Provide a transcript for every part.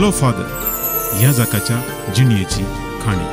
Hello father ह्या जाकाच्या जिणयेची खाणी.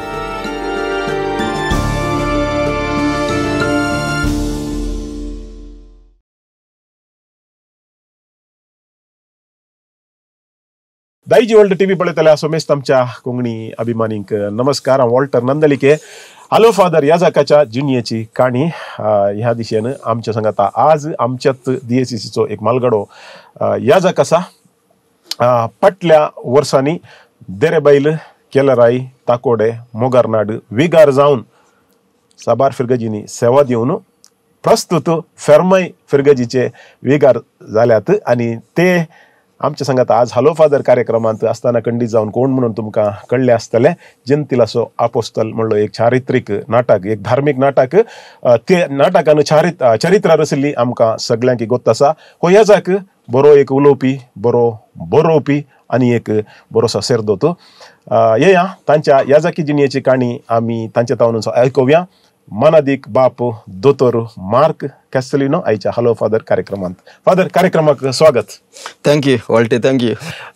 दाईजी world TV पळयतल्या सोमेस्त आमच्या कोंकणी अभिमानींक नमस्कार. हांव वॉल्टर नंदलिके. हॅलो फादर ह्या जाकाच्या जिणयेची काणी ह्या दिशेन आमच्या सांगाता आज आमच्यात DACCचो एक मालगाडो ह्या जाक आसा. फाटल्या वर्सांनी देरेबाईल, केलराई, ताकोडे, मोगारनाड विगार जावन साबार फिरगजींनी सेवा दिवन प्रस्तुत फेर्मय फिरगजीचे विगार जाल्यात आणि ते आमच्या सांगात आज हॅलो फादर कार्यक्रमांत असताना खंडीत जावन कोण म्हणून तुमकां कळले आसतले. जंतीलासो आपोस्तल म्हणलो एक चारित्रीक नाटक, एक धार्मीक नाटक. ते नाटकान चरित्रां रचली आमकां सगळ्यांक गोत आसा. हो ह्या जाक बरो एक उलोवपी, बरो बरोवपी आणि एक बरोसो सेर्दोत. येया तांच्या ह्या जाकी जिणयेची काणी आमी तांच्या तावनून आयकुया. मानादीक बाप दोतोर मार्क कॅस्टलिनो आयच्या हॅलो फादर कार्यक्रमांत. फादर कार्यक्रमाक स्वागत. Thank you Walter, thank you.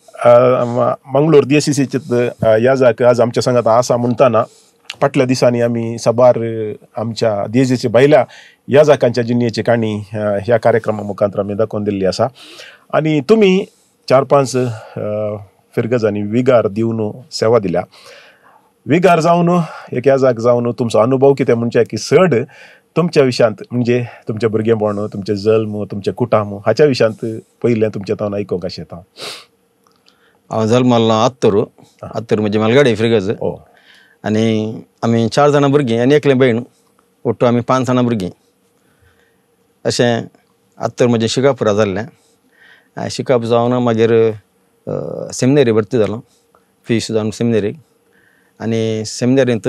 मंगळूर DACCचे ह्या जाक आज आमच्या सांगात आसा म्हणटाना फाटल्या दिसांनी आमी साबार आमच्या DACCचे भायल्या ह्या जाकांच्या जिणयेची काणी ह्या कार्यक्रमा मुखांतर आमी दाखोवन दिल्ली आसा. आणि तुम्ही 4-5 फिरगजांनी विगार दिवन सेवा दिल्या. विगार जावन एक ह्या जाग जावन तुमचो अनुभव कितें म्हणजे की चड तुमच्या विशयांत म्हणजे तुमचे भुरगेपण, तुमचे जल्म, तुमचे कुटाम हाच्या विशयांत पयलें तुमच्या तावन आयकूंक अशें येता. हांव जल्मालो आत्तूर म्हणजे मालगाडी फिरगज. आनी आमी 4 जाणां भुरगीं आनी एकलें भयण, ओट्टू आमी 5 जाणां भुरगीं. अशें आत्तूर म्हणजे शिकापुरा जाल्लें. शिकाप जावन मागीर सेमिनेरी भरती जालो, फीस जावन सेमिनेरीक. आनी सेमिनेरींत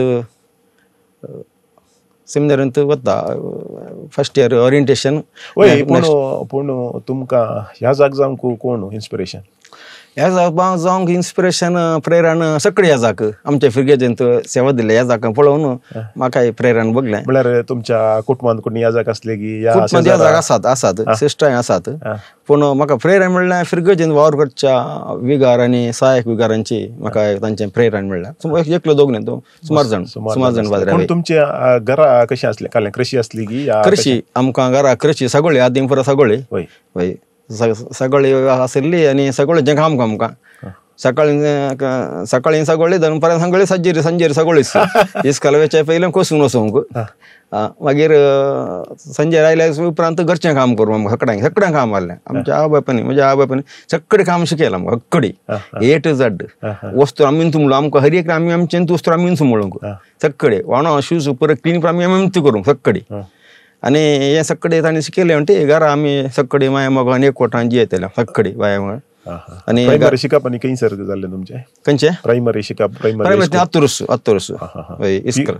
वता फर्स्ट इयर ओरिएंटेशन. पूण तुमकां ह्या जाग जावंक कोण इन्स्पिरेशन? ह्या जावंक इन्स्पिरेशन प्रेरण सगळे ह्या जाक आमच्या फिरगेजेंत सेवा दिले ह्या जाका पळोवन म्हाका प्रेरण बगलें. म्हळ्यार तुमच्या कुटुंबांत कोणी ह्या जाक आसले की? ह्या जाक आसात सिस्टरांय आसात. पूण म्हाका प्रेरण म्हणल्यार फिरगेजेंत वावर करच्या विगार आनी सहाय्यक विगारांची म्हाका तांचें प्रेरण म्हणल्यार एकलो दोग न्ही, तो सुमार जाण बाजरे. तुमच्या घरा कशें आसलें? कालें कृशी आसली की? कृशी आमकां घरा कृशी सगळे आदीं परस सगळे वय सगळे आसली आनी सगळें काम आमकां सकाळीं सगळे धरून पर्यंत सगळे संजेर सगळेच इस्काल वेचे पयलें कोसून वचूंक. मागीर संजेर आयल्या उपरांत घरचें काम करूं आमकां सगळ्यांक काम आहलें. आमच्या आवय बापायनी सगळें काम शिकयलां आमकां. सगळी A to Z वस्तू आमी तुमलो आमकां हर एक आमी आमचे वस्तू आमी सुमळूंक सगळे वाणो शूज परत क्लीन आमी करूंक सगळी. आनी हे सगळे तांणी शिकयलें म्हणटी घरा आमी सगळी माया मोगान एक कोठान जियेतल्या सगळी बाया मोगान. आनी प्रायमरी शिकप आनी खंयसर जाल्लें तुमचें? खंयचें प्रायमरी आत्तूरस इस्कल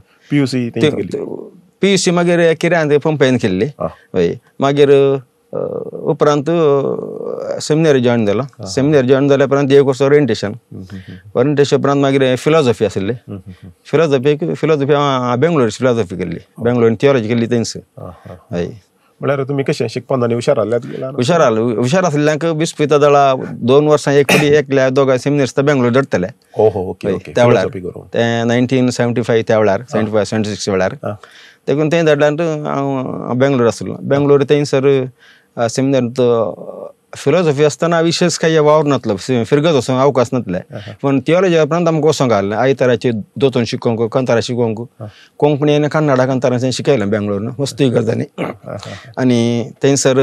PUC मागीर किऱ्यांत पंपयन केल्ली. मागीर उपरांत सेमिनेरी जॉइन जालो. सेमिनेरी जॉइन जाल्या उपरांत 1 वर्स ओरिएंटेशन उपरांत मागीर फिलॉसॉफी आसली. फिलॉसॉफी बेंगलोर फिलॉसॉफी केल्ली, बेंगलोर थियोलॉजी केल्ली थंयच. म्हळ्यार तुमी कशें शिकपाक आनी हुशार हुशार आसल्ल्यांक विस्पिता दळा 2 वर्सां एकल्या दोगांय सेमिनेर्स बेंगलोर धरतले. त्या वेळार ते 1975 त्या वेळार 75-76 वेळार देखून थंय धाडल्यान हांव बेंगलोर आसलो. बेंगलोर थंयसर सेमिनारींत फिलॉसॉफी आसतना विशेष काही वावर नासलो, फिरगत वचोंक अवकाश नासले. पूण थियोलॉजी उपरांत आमकां वचोंक घाललें. आयताराची दोतोन शिकोवंक, कंतारा शिकोवंक, कोंकणी आनी कन्नडा कंतारांचें शिकयलें बेंगलोर मस्त गजाली. आनी थंयसर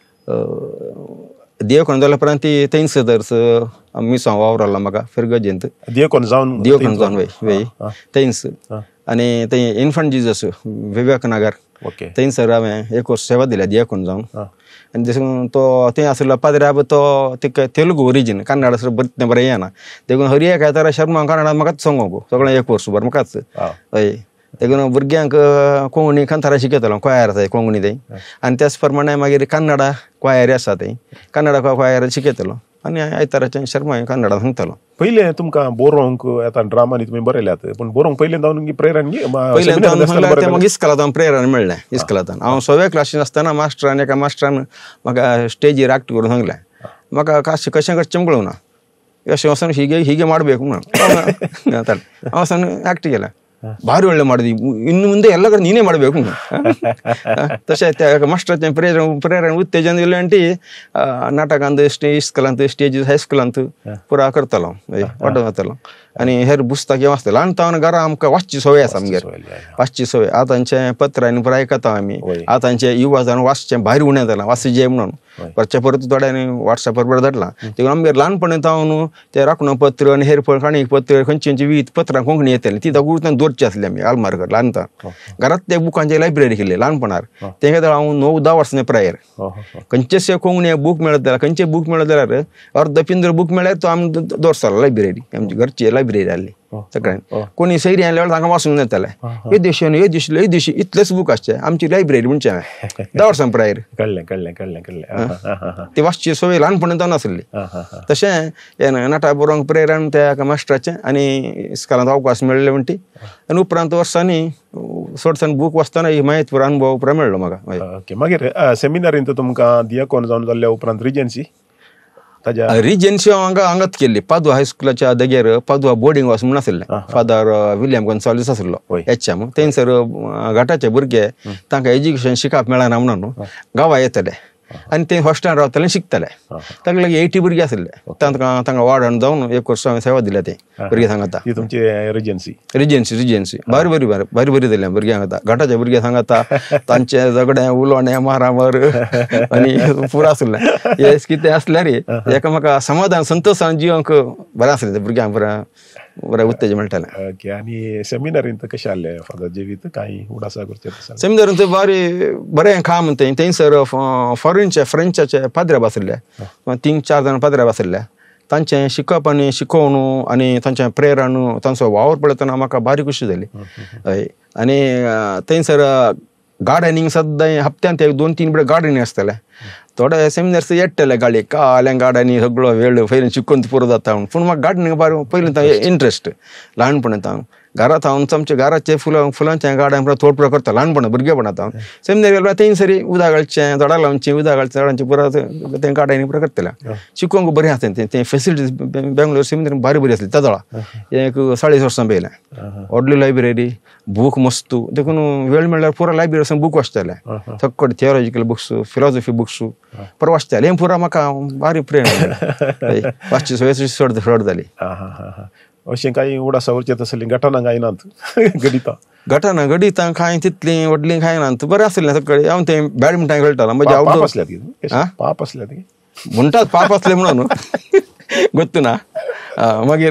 दियोकोन जाल्या उपरांत ती थंयसर मिसांव वावरलो म्हाका फिरगजेंत. दियोकोन जावन वय थंयच. आनी थंय इन्फंट जिजस विवेकनगर थंयसर हांवें 1 वर्स सेवा दिल्या दियोकोन जावन. आनी देखून तो थंय आसलो पाद्र्या तो तेलुगू ओरिजीन, कन्नडा बरें येना. देखून हर एक आयतारा शर्मा कन्नडा म्हाकाच सांगूंक सगळें 1 वर्स भर म्हाकाच. हय देखून भुरग्यांक कोंकणी कंतारा शिकयतलो, क्वायर आसा कोंकणी थंय. आनी त्याच प्रमाणे मागीर कन्नडा क्वायर आसा थंय, कन्नडा क्वायर शिकयतलो. आनी आयताराचें शर्मा कन्नडा सांगतलो. पयलें तुमकां बरोवंक येता ड्रामानी तुमी बरयल्यात, पूण बरोवंक पयलें जावन प्रेरण म्हाका इस्कलांत प्रेरण मेळ्ळें. इस्कलांत हांव 6व्या क्लासीन आसतना एका मास्टरान म्हाका स्टेजीर एक्ट करून सांगलें. म्हाका कशें करचें कळूंक ना. ಯಶವಸನ ಹೀಗೆ ಮಾಡಬೇಕು ಅಂತಾನೆ. ಅವಸನ ಆ್ಯಕ್ಟ್ केला, भारी ಒಳ್ಳೆ ಮಾಡಿದ್ವಿ, ಇನ್ನು ಮುಂದೆ ಎಲ್ಲ ಕಡೆ ನೀನೇ ಮಾಡಬೇಕು. तशें मास्टराचें प्रेरण उत्तेजन दिलें आनी ती नाटकांत इस्कलांत स्टेजीस हायस्कुलांत पुरा करतालो, वांटून जातालो. आनी हेर पुस्तकां वाचता. ल्हानपणान घरा आमकां वाचची संवय आसा आमगेर, वाचची संवय. आतांचे पत्र आनी पुराय आयकता आमी. आतांचे युवा जावन वाचचें भारी उणें जालां, वाचचें म्हणून. परचे परत थोड्यांनी वॉट्सॅपार बरें धाडलां. देखून आमगेर ल्हानपणी जावन ते राखणो पत्र आनी हेर काणी पत्र खंयची विविध पत्रां कोंकणी येतालीं ती गुर्तान दवरची आसली आमी आलमारकर ल्हानपण. घरांत ते बुकांचे लायब्ररी केल्ली ल्हानपणार. तेंगे हांव 9-10 वर्सां प्रायर खंयचेशे कोंकणी बूक मेळत जाल्यार, खंयचे बूक मेळत जाल्यार अर्द पिंजर बूक मेळ्ळ्यार तो आमी दवरतालो लायब्ररी. आमची घरची लायब्ररी आसली सगळ्यांनी. कोणी सैरी आयल्या वेळार तांकां वाचूंक येतालें. हे दिवशी इतलेच बूक आसचे आमची लायब्ररी म्हणजे 10 वर्सां प्रायर. ती वाचची सवय ल्हानपणी जावन आसली. तशें नाटक बरोवंक प्रेरण त्या मास्टराचें आनी इस्कॉलांत अवकाश मेळ्ळे म्हणटी. आनी उपरांत वर्सांनी चडसान बूक वाचतना हिमायतपूर अनुभव पुरा मेळ्ळो म्हाका. ओके. मागीर सेमिनारींत तुमकां दियाकोन जावन जाल्ल्या उपरांत रिजन्सी रिजन्सी हांगाच केल्ली. पादुआ हायस्कुलाच्या देगेर पादुआ बोर्डिंग हाऊस म्हूण आसलें. फादर विलियम गोन्साल्वीस आसलो HM. थंयसर घाटाचे भुरगे तांकां एज्युकेशन शिकप मेळना म्हणून गांवां येतले आनी ते हॉस्टेलान रावताले, शिकताले. ताका लागीं 80 भुरगे आसले. तांकां वाडण जावन 1 वर्स सेवा दिल्या ते भुरगे सांगता. तुमची रिजन्सी बारी बरी जाल्या भुरग्यांक. आतां घाटाचे भुरगे सांगता तांचे झगडे उलोवणे मारामार आनी पुरो आसलें. हे कितें आसल्यार एकामेका समाधान संतोशान जिवंक बरें आसलें ते भुरग्यांक. बरें उत्तेजन मेळटालें. ओके. आनी सेमिनारींत कशें आसलें फादर जिवीत? कांय उडासा करचें? सेमिनारींत बरें काम थंयसर फॉरेनचे फ्रेंचाचे पाद्रे आसले. 3-4 जाण पाद्रे आसले. तांचें शिकप आनी शिकोवन आनी तांचें प्रेरण तांचो वावर पळयतना म्हाका बारी खुशी जाली. हय. आनी थंयसर गार्डनिंग सद्दां हप्त्यांत 2-3 बरें गार्डनिंग आसतालें. थोडे सेमिनार्स येतले गाडयेक काल्यां गार्डनिंग सगळो वेळ पयलीं शिकून पुरो जाता म्हूण. पूण म्हाका गार्डनिंग बारी पयलीं इंट्रस्ट ल्हानपणांत. हांव घरांत आमच्या घराचे फुलांचें गार्डन थोडं पुरो करता ल्हानपणां भुरगेपणांत. हांव सेमिनार गेल्यार थंयसरी उदक घालचें, झाडां लावचीं, उदक घालचें, झाडांचें पुरो तें गार्डनिंग पुरो करतलें. शिकोवंक बरें आसलें. ते फेसिलिटीज बेंगलोर सेमिनार बारी बरी आसली. ताजोळा 40 वर्सां पयलें. व्हडली लायब्ररी, बूक मस्त. देखून वेळ मेळ्ळ्यार पुरो लायब्ररी वचून बूक वाचताले. सक्कड थियोलॉजिकल बुक्स, फिलॉसॉफी बुक्स पुरो वाचताले. हें पुरो म्हाका बारी प्रेरणा वाचची सवय चड जाली. अशें कांय उडासा उरचें आसलीं? घटना कांय नात घडीतां कांय तितलीं व्हडलीं कांय नात. बरें आसलें सकाळी. हांव तें बॅडमिंटन खेळटालो. म्हजे पाप आसल्यात म्हणटात पाप आसलें म्हणून गोत्तू ना. मागीर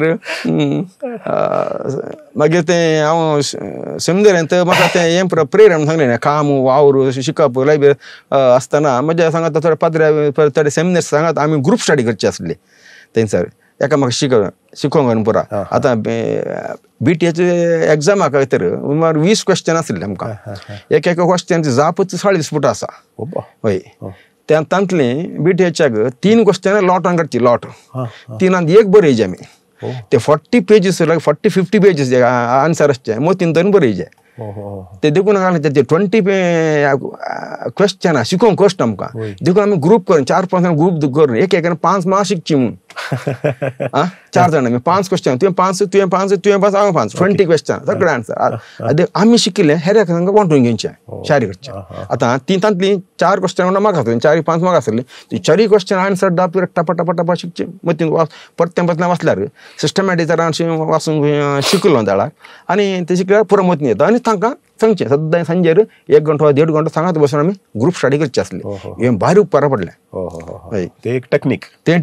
तें हांव सेमिनारींत म्हाका तें हें प्रेरण सांगलें न्ही, काम वावर शिकप लायब्ररी आसतना म्हजे सांगता थोडे पाद्रे थोडे सेमिनार सांगात आमी ग्रूप स्टडी करची आसली थंयसर. एकामेकाक शिकोवंक पुरा. आतां BTAचे एग्जामाक तर 20 क्वेश्चन आसले आमकां. एक क्वेश्चनाची जापच 40 फूट आसा. हय. तांतली BTAच्याक 3 क्वेश्चन लॉटान करची. लॉट 3 एक बरयचे आमी. ते 40 पेजीस 40-50 पेजीस आन्सर आसचे मोतीन धरून बरयचे. ते देखून ते 20 क्वेश्चन शिकोवंक कश्ट आमकां. देखून आमी ग्रूप करून 4-5 जाण ग्रूप करून एक 5 मार्क्स शिकची म्हणून. 4 जाण आमी 5 क्वेश्चन, तुवें 5 हांव 5 20 क्वेश्चन सगळे आन्सर आमी शिकिल्ले हेर एकांक वांटून घेवचें शारी करचें. आतां तांतली 4 क्वेश्चन म्हाका आसली, 4-5 म्हाका आसली. 4 क्वेश्चन आन्सर टपा शिकचें. मतीन परतें वाचल्यार सिस्टमॅटीक वाचूंक शिकलो झाडाक आनी ते शिकल्यार पुरो मतीन येता. आनी तांकां सांगचें सद्दां सांजेर 1 घंटो 1.5 घंटो सांगात बसून आमी ग्रूप स्टडी करची आसली. हें भारी उपकार पडलें. ते एक टेक्नीक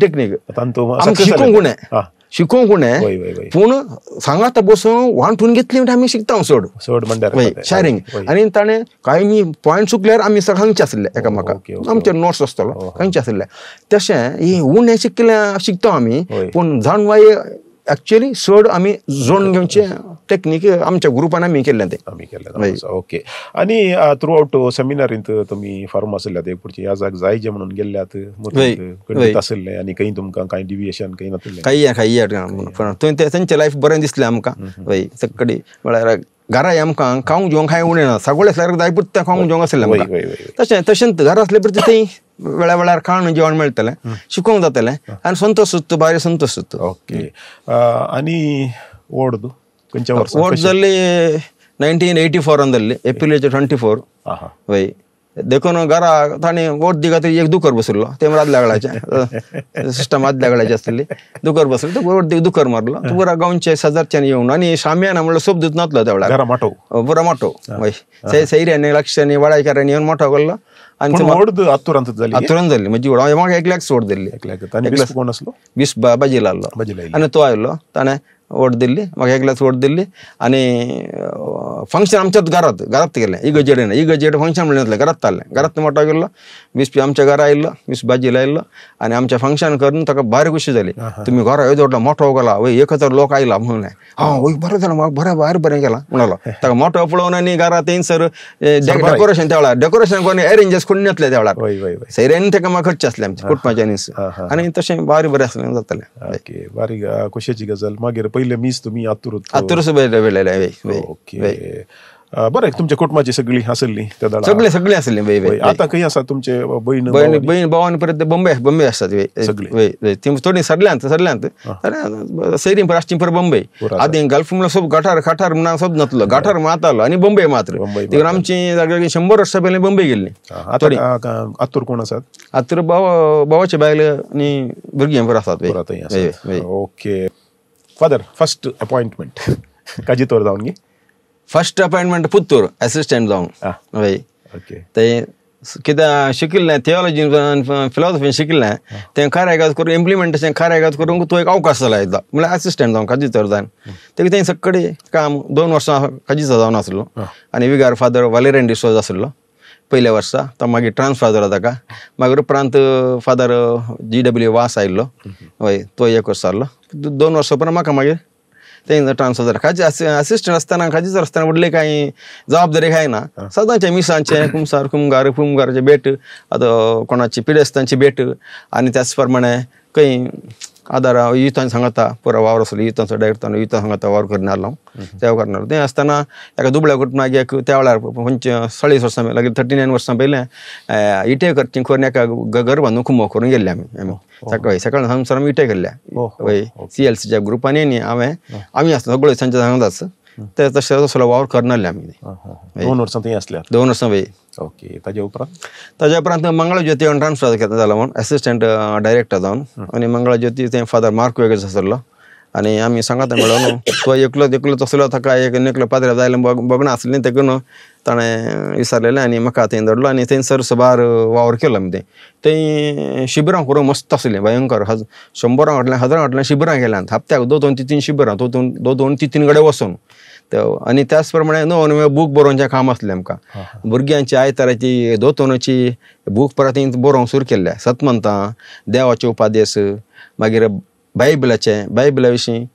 शिकोवंक उणें पूण सांगात बसून वांटून घेतली म्हणजे आमी शिकता चड शारींग. आनी ताणें कांय मी पॉयंट चुकल्यार आमी सांगचे आसले एकामेकाक. आमचे नोट्स आसतलो सांगचे आसले. तशें ही उणें शिकता आमी. पूण जाणवाय एक्चुअली चड आमी जोडून घेवचें टेक्नीक आमच्या ग्रुपान आमी केल्लें तें. ओके. आनी थ्रू आउट सेमिनारींत तुमी फार्मासिल्ल्यात एक पुढची याजाक जायचे म्हणून गेल्ल्यात आसले आनी खंय तुमकां कांय डिविएशन कांय नासलें? कांय तेंचें लायफ बरें दिसलें आमकां. सकडी म्हळ्यार घरा आमकां खावंक जेवंक कांय उणें ना सगळे सारकें जाय पुरतें खावंक जेवंक आसलें आमकां तशेंच घरा असले पुरतें थंय वेळा वेळार खाण जेवण मेळटलें शिकोवंक जातलें आनी संतोश सुत्त भारी संतोश सुत्त. ओके आनी व्हड खंयच्या वर्सा व्हड जाल्ली 1984 जाल्ली एप्रिलाचे 24 वय देखून घरा ताणें वोट दी खातीर एक दुकर बसयल्लो ते आदल्या वेळाचें सिस्टम आदल्या वेळाचें आसतली दुकर बसयलो तो वोट दी दुकर मारलो तो पुरा गांवचे शेजारच्यान येवन आनी शामियाना म्हणल्यार सोब दित नासलो त्या वेळार पुरा मोठो वय सैऱ्यांनी लक्षांनी वाडायकारांनी येवन मोठो केल्लो आनी आत्तुरांत जाल्ली म्हजी व्हड म्हाका 1 लाख वोट दिल्ली 20 बाजी लायल्लो आनी तो आयलो ताणें वोट दिल्ली म्हाका 1 लाख वोट दिल्ली आनी फंक्शन आमच्याच घरात गेलें इगजेड फंक्शन म्हणलें घरात जाल्लें घरात मोठो गेल्लो 20 आमच्या घरा आयल्लो 20 बाजी लायल्लो आनी आमच्या फंक्शन करून ताका भारी खुशी जाली तुमी घरा येदोडलो मोठो गेला वय 1000 लोक आयला म्हणून वय बरें जालें म्हाका बरें गेलां म्हणलो ताका मोठो पळोवन आनी घरा थंयसर डेकोरेशन त्या वेळार डेकोरेशन कोणी अरेंजर्स कोणी नासले त्या वेळार सैऱ्यांनी ताका म्हाका खर्च आसले आमचे कुटुंबाच्या आनी तशें भारी बरें आसलें जातालें भारी खुशेची गजाल. मागीर पयले मीस तुमी आत्तूरच वेळेले. ओके बरें तुमच्या कुटुंबाची सगळी आसली सगळी आसली. आतां खंय आसा तुमचे बहीण भावानी परत बॉम्बे आसतात सगळी थोडी सरल्यांत सैरी राष्ट्रीय पर बॉम्बे आदी गल्फ म्हणून सब गाठार म्हणून सब नातलो गाठार मातालो आनी बॉम्बे मात्र देखून आमची 100 वर्सां पयलीं बॉम्बे गेल्ली. आत्तूर कोण आसात? आत्तूर भावाचे बायले आनी भुरगीं बरें आसात. ओके फादर फर्स्ट अपॉइंटमेंट काजीतोर जावन गे फर्स्ट अपॉइंटमेंट पुत्तूर असिस्टंट जावन वय ते कित्याक शिकिल्लें थियोलॉजीन फिलॉसॉफीन शिकिल्लें तें कार्यागत करून इम्प्लिमेंटेशन कार्यागत करूंक तो एक अवकाश जाला एकदां म्हळ्यार असिस्टंट जावन काजीतोर जावन तें थंय सक्कडी काम 2 वर्सां काजीचो जावन आसलो आनी विगार फादर वालेरियन डिसोज आसलो पयल्या वर्सा तो मागीर ट्रान्सफर जालो ताका मागीर उपरांत फादर GW वास आयिल्लो वय तो 1 वर्स जालो 2 वर्सां उपरांत म्हाका मागीर तें ट्रान्सफर जालें खाजी असिस्टंट आसतना काजीचो आसतना व्हडली कांय जबाबदारी कांय ना सदांचे मिसांचे कुमगाराचे भेट आतां कोणाची पिडेस्तांची भेट आनी त्याच प्रमाणे खंय आदार युथान सांगता पुरा वावर आसलो युथांचो डायरेक्टर युथान सांगता वावर करून हाडलो त्या करणार तें आसतना एका दुबळ्या कुटुंबाक एक त्या वेळार 40 वर्सां लागीं 39 वर्सां पयलें इटे करची करून एका घर बांदून कुमो करून गेल्ले आमी सकाळी हांगसर आमी इटे केल्ल्या वय CLCच्या ग्रुपांनी न्ही आमी आसलो सगळे सांचे सांगताच ते तशें तसलो वावर करनासले आमी 2 वर्सां थंय आसल्या 2 वर्सां वय. ओके ताज्या उपरांत मंगळज्योती ट्रान्सफर जालो म्हूण असिस्टंट डायरेक्टर जावन आनी मंगळज्योती थंय फादर मार्क वेगस आसलो आनी आमी सांगात मेळोन तो एकलोच आसलो ताका एक नेकलो पाद्र्या जायले बगणां आसलीं देखून ताणें विचारलेलें आनी म्हाका थंय धाडलो आनी थंयसर सुबार वावर केलो आमी थंय शिबिरां करूंक मस्त आसलें भयंकर 100 फाटल्यान 1000 फाटल्यान शिबिरां केल्यात हप्त्याक 2-3 शिबिरां 2-3 कडेन वचून आनी त्याच प्रमाणे नवे बूक बरोवचें काम आसलें आमकां भुरग्यांची आयताराची 2 बूक परत बरोवंक सुरू केल्ले सतमंतां देवाचे उपादेश मागीर बायबला विशीं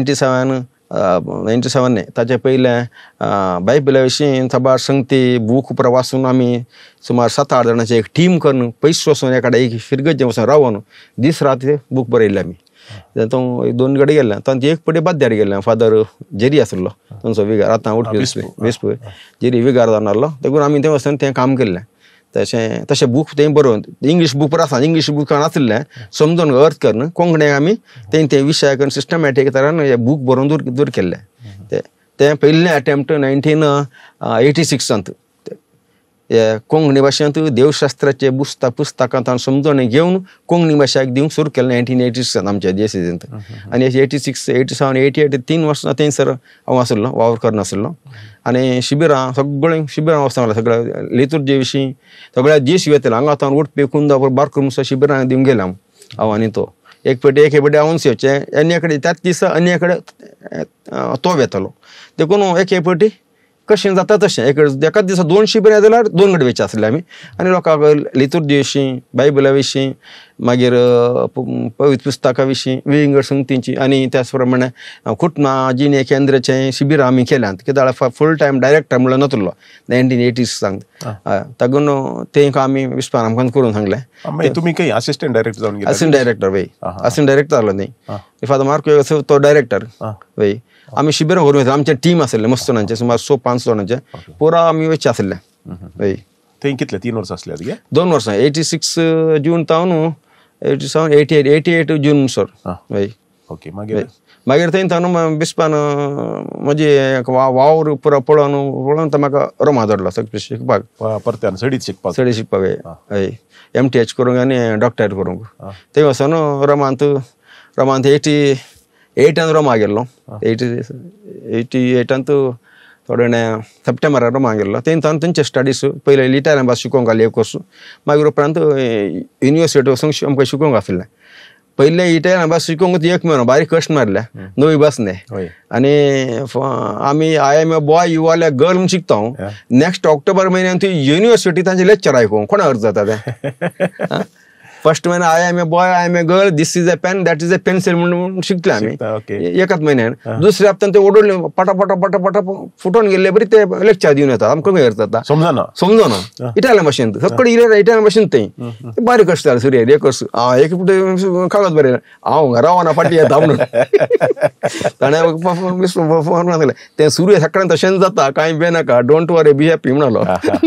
97 न्ही ताचे पयलें बायबला विशीं साबार संगती बूक उपरांत वाचून आमी सुमार 7-8 जाणांची एक टीम करून पयस वचून एकाडे एक फिरगत वचून रावन दीस रात बूक बरयल्ले आमी तो 2 कडेन गेल्ले तातूंत एक पटी बाद्यार गेल्ले फादर जेरी आसलो तांचो विगार आतां उडपी वेस्प जेरी विगार जावन आसलो देखून आमी थंय वचून तें काम केल्लें तशें बूक थंय बरोवन इंग्लीश बूक आसा इंग्लीश बूक नासलें समजून अर्थ करून कोंकणीक आमी ते विशय करून सिस्टमॅटीक तरान हे बूक बरोवन दूर केल्ले तें पयलें अटेम्प्ट 1986 कोंकणी भाशेंत देवशास्त्राचे पुस्तकां समजून घेवन कोंकणी भाशेक दिवंक सुरू केलें 1986 आमच्या DCCंत आनी 86, 87, 88 3 वर्सां थंयसर हांव आसलो वावर करनासलो आनी सगळीं शिबिरां वचूंक सगळ्या लितुर्जी विशीं सगळ्या दीस येतले हांगा आतां उठपी कुंदा बारकूम शिबिरां दिवंक गेले हांव आनी तो एक पेटी हांवून येवचें आनी कडेन त्याच दिसा आनी कडेन तो येतलो देखून एक पेटी कशें जाता तशें एकाच दिसा 2 शिबिरां जाल्यार 2 कडेन वयचे आसले आमी आनी लोकांक लितुर्जी विशीं बायबला विशीं मागीर पवित्र पुस्तकां विशीं वेगवेगळ्या संगतींची आनी त्याच प्रमाणे कुटुंबां जिणे केंद्राचें शिबिरां आमी केल्यांत कित्याक फूल टायम डायरेक्टर म्हणून नासलो 1986 तातून तें आमी विस्पार आमकां करून सांगलें. तुमी खंय असिस्टंट डायरेक्टर जावन असिस्टंट डायरेक्टर वय असिस्टंट डायरेक्टर जालो न्ही फादर मार्क तो डायरेक्टर वय आम्ही शिबिरां करून येता आमचे टीम आसले मस्त जाणांचे सुमार 105 जाणांचे पुरा आमी वयचे आसले हय थंय कितले 3 वर्सां आसले 2 वर्सां 86 जून तावन 87 88 जून सर हय ओके मागीर थंय तावन बिस्पान म्हणजे वावर पुरो पळोवन म्हाका रोमा धाडलो शिकपाक परत्यान सडीत शिकपाक हय MTH करूंक आनी डॉक्टरेट करूंक थंय वचोन रोमांत 88 रोमा गेल्लो 88 थोडे सप्टेंबराक रोमा गेल्लो थंय तावन थंयचे स्टडीज पयले इटालियन भास शिकोवंक घाली एक कोर्स मागीर उपरांत युनिवर्सिटी वचूंक आमकां शिकोवंक आसलें पहिले इटालियन भास शिकोवंक 1 म्हयनो बारीक कश्ट मारल्या नवी भास न्ही आनी आमी IMA बॉय युवाल्या गर्ल म्हूण शिकता नेक्स्ट ऑक्टोबर म्हयन्यान ती युनिवर्सिटी तांचे लेक्चर आयकूंक कोणा अर्थ जाता तें फर्स्ट म्हयने IMA boy IMA girl this is a pen that is a pencil म्हणून शिकले आमी एकाच म्हयन्यान दुसऱ्या हप्त्यान ते ओडले पटा फुटोन गेल्ले बरी ते लेक्चर दिवन येतात आमकां खंय अर्थ जाता समजना इटालियन भाशेन सगळे इटालियन भाशेन थंय बारीक कश्ट जाले सुर्य एक वर्स एक कागद बरयलें हांव रावना फाटी येता म्हणून ताणें तें सूर्य सकाळीं तशेंच जाता कांय बेनाका डोंट वरी बी हॅपी म्हणलो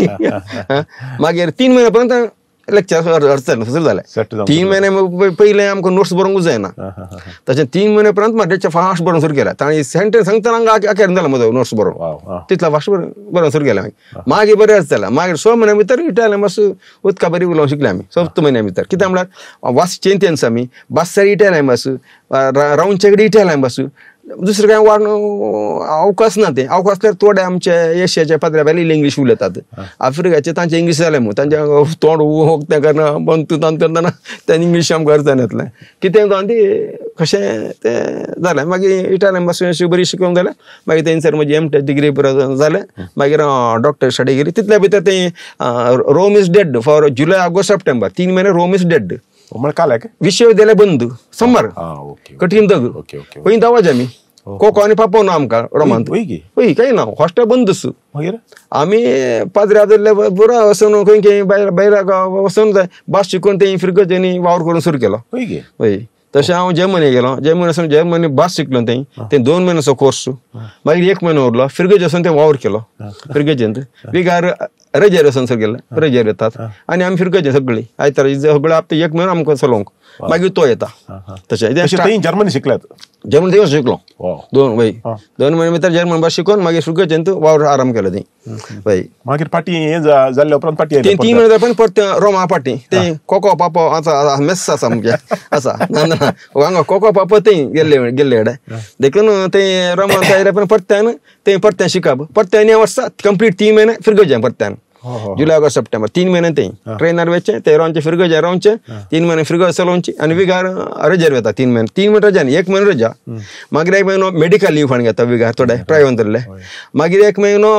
मागीर 3 म्हयने पर्यंत लेक्चर अडचण सुरू जालें 3 म्हयने पयलें आमकां नोट्स बरोवंक जायना तशें 3 म्हयने पर्यंत म्हाका फास्ट बरोवन सुरू केलें ताणें सेंटेन्स सांगतना आखेर जालें म्हजो नोट्स बरोवन तितलो फास्ट बरोवन सुरू केलें मागीर बरें अर्थ जालें मागीर 6 म्हयन्या भितर इटालियन मात उदका बरी उलोवंक शिकले आमी 7 म्हयन्या भितर कित्याक म्हळ्यार वास चेंतियन्स आमी बास्सारी इटालियन भास रावंडचे कडेन इटालियन भास दुसरें कांय वाड अवकाश ना ते अवकाश आसल्यार थोडे आमचे एशियाचे पाद्र्या वेले इंग्लीश उलयतात आफ्रिकाचे तांचे इंग्लीश जालें मू तांचे तोंड होकतें करना बंद तान करतना तें इंग्लीश आमकां अर्थ येतलें कितें जावन ती कशें तें जालें मागीर इटालियन भास बरी शिकोवंक जालें मागीर थंयसर म्हजी MTech डिग्री पुरो जालें मागीर डॉक्टर स्टडी केली तितल्या भितर तें Rome is dead for July August September 3 म्हयने रोम इज डेड विश्वविद्यालय बंद समर कठीण दग खंय दावाज आमी कोको आनी पापो ना आमकां रोमांत वय काही ना हॉस्टेल बंदच आमी पाद्र्या जाल्ले बरो वचून खंय खंय भायल्या वचून भास शिकून तें फिरगत वावर करून सुरू केलो वय तशें हांव जर्मनी गेलो जर्मनी भास शिकलो थंय 2 म्हयन्याचो कोर्स मागीर 1 म्हयनो उरलो फिरगत वचून तें वावर केलो फिरगजेंत विगार रेजेर वचून सर गेले रेजेर येतात आनी आमी फिरगजे सगळीं आयतार सगळें हप्ते 1 म्हयनो आमकां चलोवंक मागीर तो येता तशें जर्मनी शिकल्यात जर्मनी थंय शिकलो 2 म्हयने भितर जर्मन भास शिकून मागीर फिरगजेंत वावर आराम केलो थंय वय मागीर पाटी हें जाल्ल्या उपरांत पाटी 3 म्हयने पण परत रोमा पाटी तें कोको पापो आसा मेस आसा आमच्या आसा ना हांगा कोको पापो थंय गेल्ले कडेन देखून तें रोमान आयले पण परत्यान शिकप परत्यान वर्सा कंप्लीट 3 म्हयने फिरगजे परत्यान जुलय ऑगस्ट सप्टेंबर 3 म्हयने थंय ट्रेनर वेचे ते रावचे फिरगजे रावचे 3 म्हयने फिरगज चलोवची आनी विगार रजेर वता 3 म्हयने रजा न्ही 1 म्हयनो रजा मागीर 1 म्हयनो मेडिकल लीव फाण घेता विगार थोडे प्रायवेट धरले मागीर 1 म्हयनो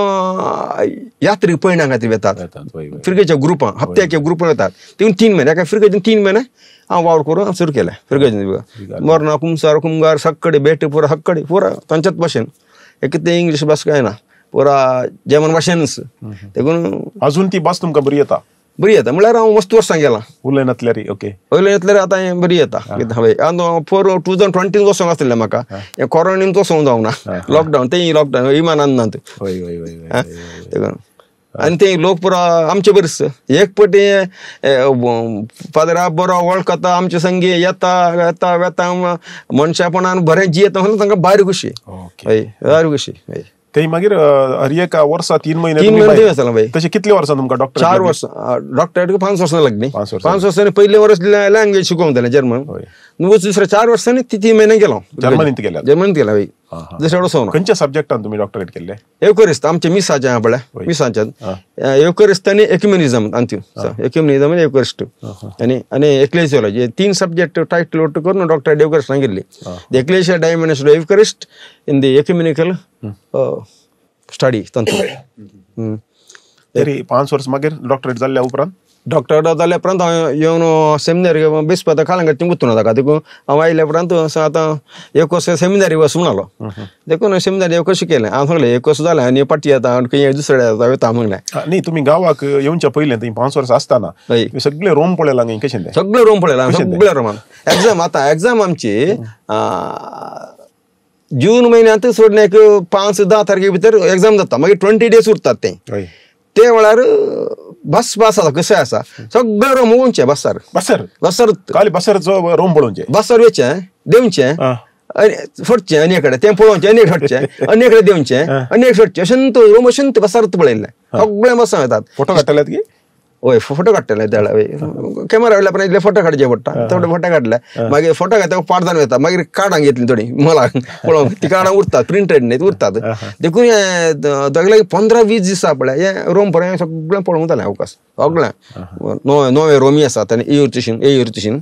यात्री पयणा खातीर वेतात फिरगेच्या ग्रुपां हप्त्याच्या ग्रुपां वतात तितून 3 म्हयने एका फिरगेचे 3 म्हयने हांव वावर करून सुरू केलें फिरगजे मोरना कुमसार कुमगार सक्कडे बेट पुरा सक्कडे पुरा तांच्याच भाशेन एक ते इंग्लीश भास काय ना पुरा जर्मन भाशेनच देखून अजून ती भास तुमकां बरी येता म्हळ्यार हांव मस्त वर्सां गेलां उलयनातल्यार उलयनातल्यार आतां बरी येता हय 2020 वचोंक आसलें म्हाका हें कोरोनान वचोंक जावना लॉकडावन इमानांत देखून आनी ते लोक पुरो आमचे बरेच एक पटी पाद्रा बरो वळखता आमचे संगी येता वेता मनशापणान बरें जियेता म्हणून तांकां भारी खुशी हय भारी खुशी हय ते मागीर हर एका वर्सा 3 म्हयने तशें कितले वर्सां तुमकां डॉक्टर 4 वर्सां डॉक्टरेट 5 वर्सां लागलीं 5 वर्सांनी पयले वर्स लँग्वेज शिकोवंक जालें जर्मन दुसऱ्या 4 वर्सांनी 3 म्हयने गेलो जर्मनींत गेला वय दुसऱ्या वचोंक खंयच्या सब्जेक्टान तुमी डॉक्टरेट केल्ले एवकरिस्त आमचे मिसाचे आहा पळय मिसांच्यान एवकरिस्त आनी एक्युमेनिझम एक्युमेनिझम आनी एवकरिस्ट आनी एक्लेसियोलॉजी 3 सब्जेक्ट टायटल ओट करून डॉक्टर एवकरिस्टान गेल्ली the ecclesia dimension of eucharist in the ecumenical study तंत्र तरी 5 वर्स मागीर डॉक्टरेट जाल्ल्या उपरांत डॉक्टर जाल्या उपरांत हांव येवन सेमिनारी बेसपा खालांगात गुंतून ताका देखून हांव आयल्या उपरांत आतां एक वर्स सेमिनारी वच म्हणलो देखून सेमिनारी एक वर्स केलें हांव सांगलें एक वर्स जालें आनी पाटी येता खंय दुसऱ्या वता म्हणलें न्ही तुमी गांवाक येवच्या पयलें थंय 5 वर्सां आसतना सगळे रोम पळयलां न्ही कशें सगळे रोम पळयलां सगळे रोमान एग्जाम आमची जून महिन्यात सोडण्याक 5-10 तारखे भितर एग्जाम जाता मागीर 20 days उरतात ते वेळार बस आसा कशें आसा सगळें रोम गोंयचें बसार रोम पळोवचें बसार वेचें देंवचें फटचें अने कडेन तें पळोवचें अनेक फटचें अने कडेन देंवचें अनेक फटचें अशें रोम अशें बसारत पळयल्लें सगळें बसां येतात फोटो काडटाल्यात की हय फोटो काडटले त्या कॅमेरा वयल्या पण इतले फोटो काडचे पडटा थोडे फोटो काडले मागीर फोटो घेता पाडदान वयता मागीर कार्डां घेतली थोडी मला पळोवंक ती कार्डां उरतात प्रिंटेड न्ही उरतात देखून हे 15-20 दिसा पळय हे रोम पळय सगळें पळोवंक जालें अवकाश सगळें नवे रोमी आसात आनी इयुर्तिशीन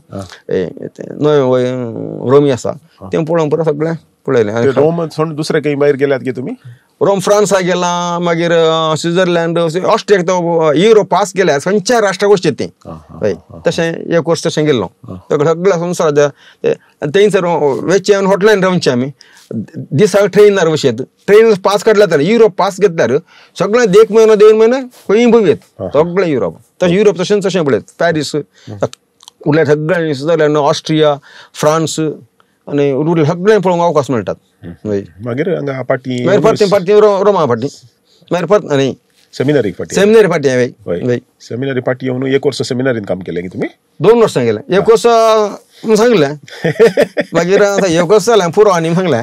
नवे रोमी आसा तें पळोवंक परत सगळें पळयलें रोम सोडून दुसरे काही भायर गेल्यात की तुमी रोम फ्रांसा गेला मागीर स्वित्झर्लंड ऑस्ट्रियाक तो युरोप पास गेल्या खंयच्या राष्ट्राक वचचें तें तशें एक वर्स तशें गेल्लो सगळ्या संवसाराच्या थंयसर वेचें हॉटलायन रावचे आमी दिसाक ट्रेनार वचत ट्रेन पास काडल्या तर युरोप पास घेतल्यार सगळें 1 म्हयनो 2 म्हयने खंय बघयत सगळें युरोप तशें युरोप तशें पळयत पॅरीस उरल्या सगळें स्वित्झर्लंड ऑस्ट्रिया फ्रांस आनी उरलें सगळें पळोवंक अवकाश मेळटात मागीर हांगा पार्टी रोमा पार्टी मागीर परत आनी सेमिनारी पार्टी सेमिनारी पार्टी येवन 1 वर्स सेमिनारीन काम केलें की तुमी 2 वर्सां केलें 1 वर्स सांगलें मागीर आतां 1 वर्स जालें पुरो आनी सांगलें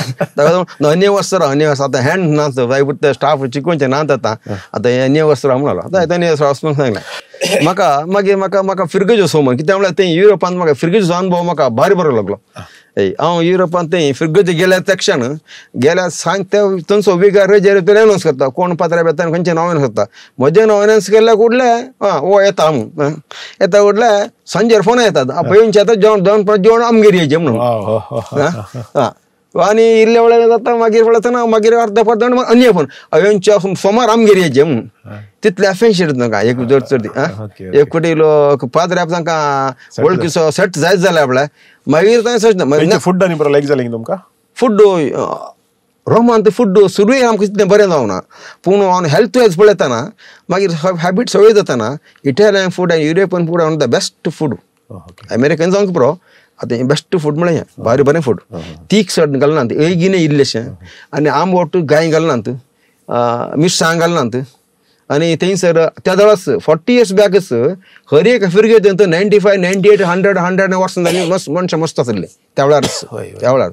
अन्य वर्स आतां हँड नाच ते स्टाफ चिकोवचें नात आतां हे अन्य वर्स राव म्हणलो आतां अन्य वर्स वचपाक सांगलें म्हाका फिरगेजो सोमन कित्याक म्हळ्यार तें युरोपांत म्हाका फिरगेजो अनुभव म्हाका भारी बरो लागलो हांव युरोपांत तें फिरगेजो गेल्या त्या क्षण गेल्या सांग ते थंयचो वेगळ्या रेजेर तो एनावन्स करता कोण पात्रां बेतान खंयचें नांव एनावन्स करता म्हजें नांव एनावन्स केल्यार उडलें वो येता म्हणून येता उडलें सांजेर फोन येतात पयलींचे आतां जेवण आमगेर येजें म्हणून आनी इल्ले वेळार जाता मागीर पळयतना मागीर अर्द पर्द अन्य फोन हांवेंच्या सोमार आमगेर येजें म्हणून तितले अफेन्शेड नाका एक चड एक कोटी पाद्र्याप तांकां वळखीचो सेट जायत जाल्यार आपल्याक मागीर थंय फूड आनी बरो लायक जालें की तुमकां फूड रोमांत फूड सुरवेक आमकां तितलें बरें जावना पूण ऑन हेल्थ वायज पळयतना मागीर हॅबीट सवय जातना इटालियन फूड आनी European food the best food American जावंक पुरो आतां बेस्ट फूड म्हळ्यार हें भारी बरें फूड तीख चड घालनात एगिने इल्लेशें आनी आंबट गाय घालनात मिरसांग घालनात आनी थंयसर त्या वेळास 40 years बॅकच हर एक फिरगे 95, 98, 100 वर्सां जालीं मनशां मस्त आसले त्या वेळार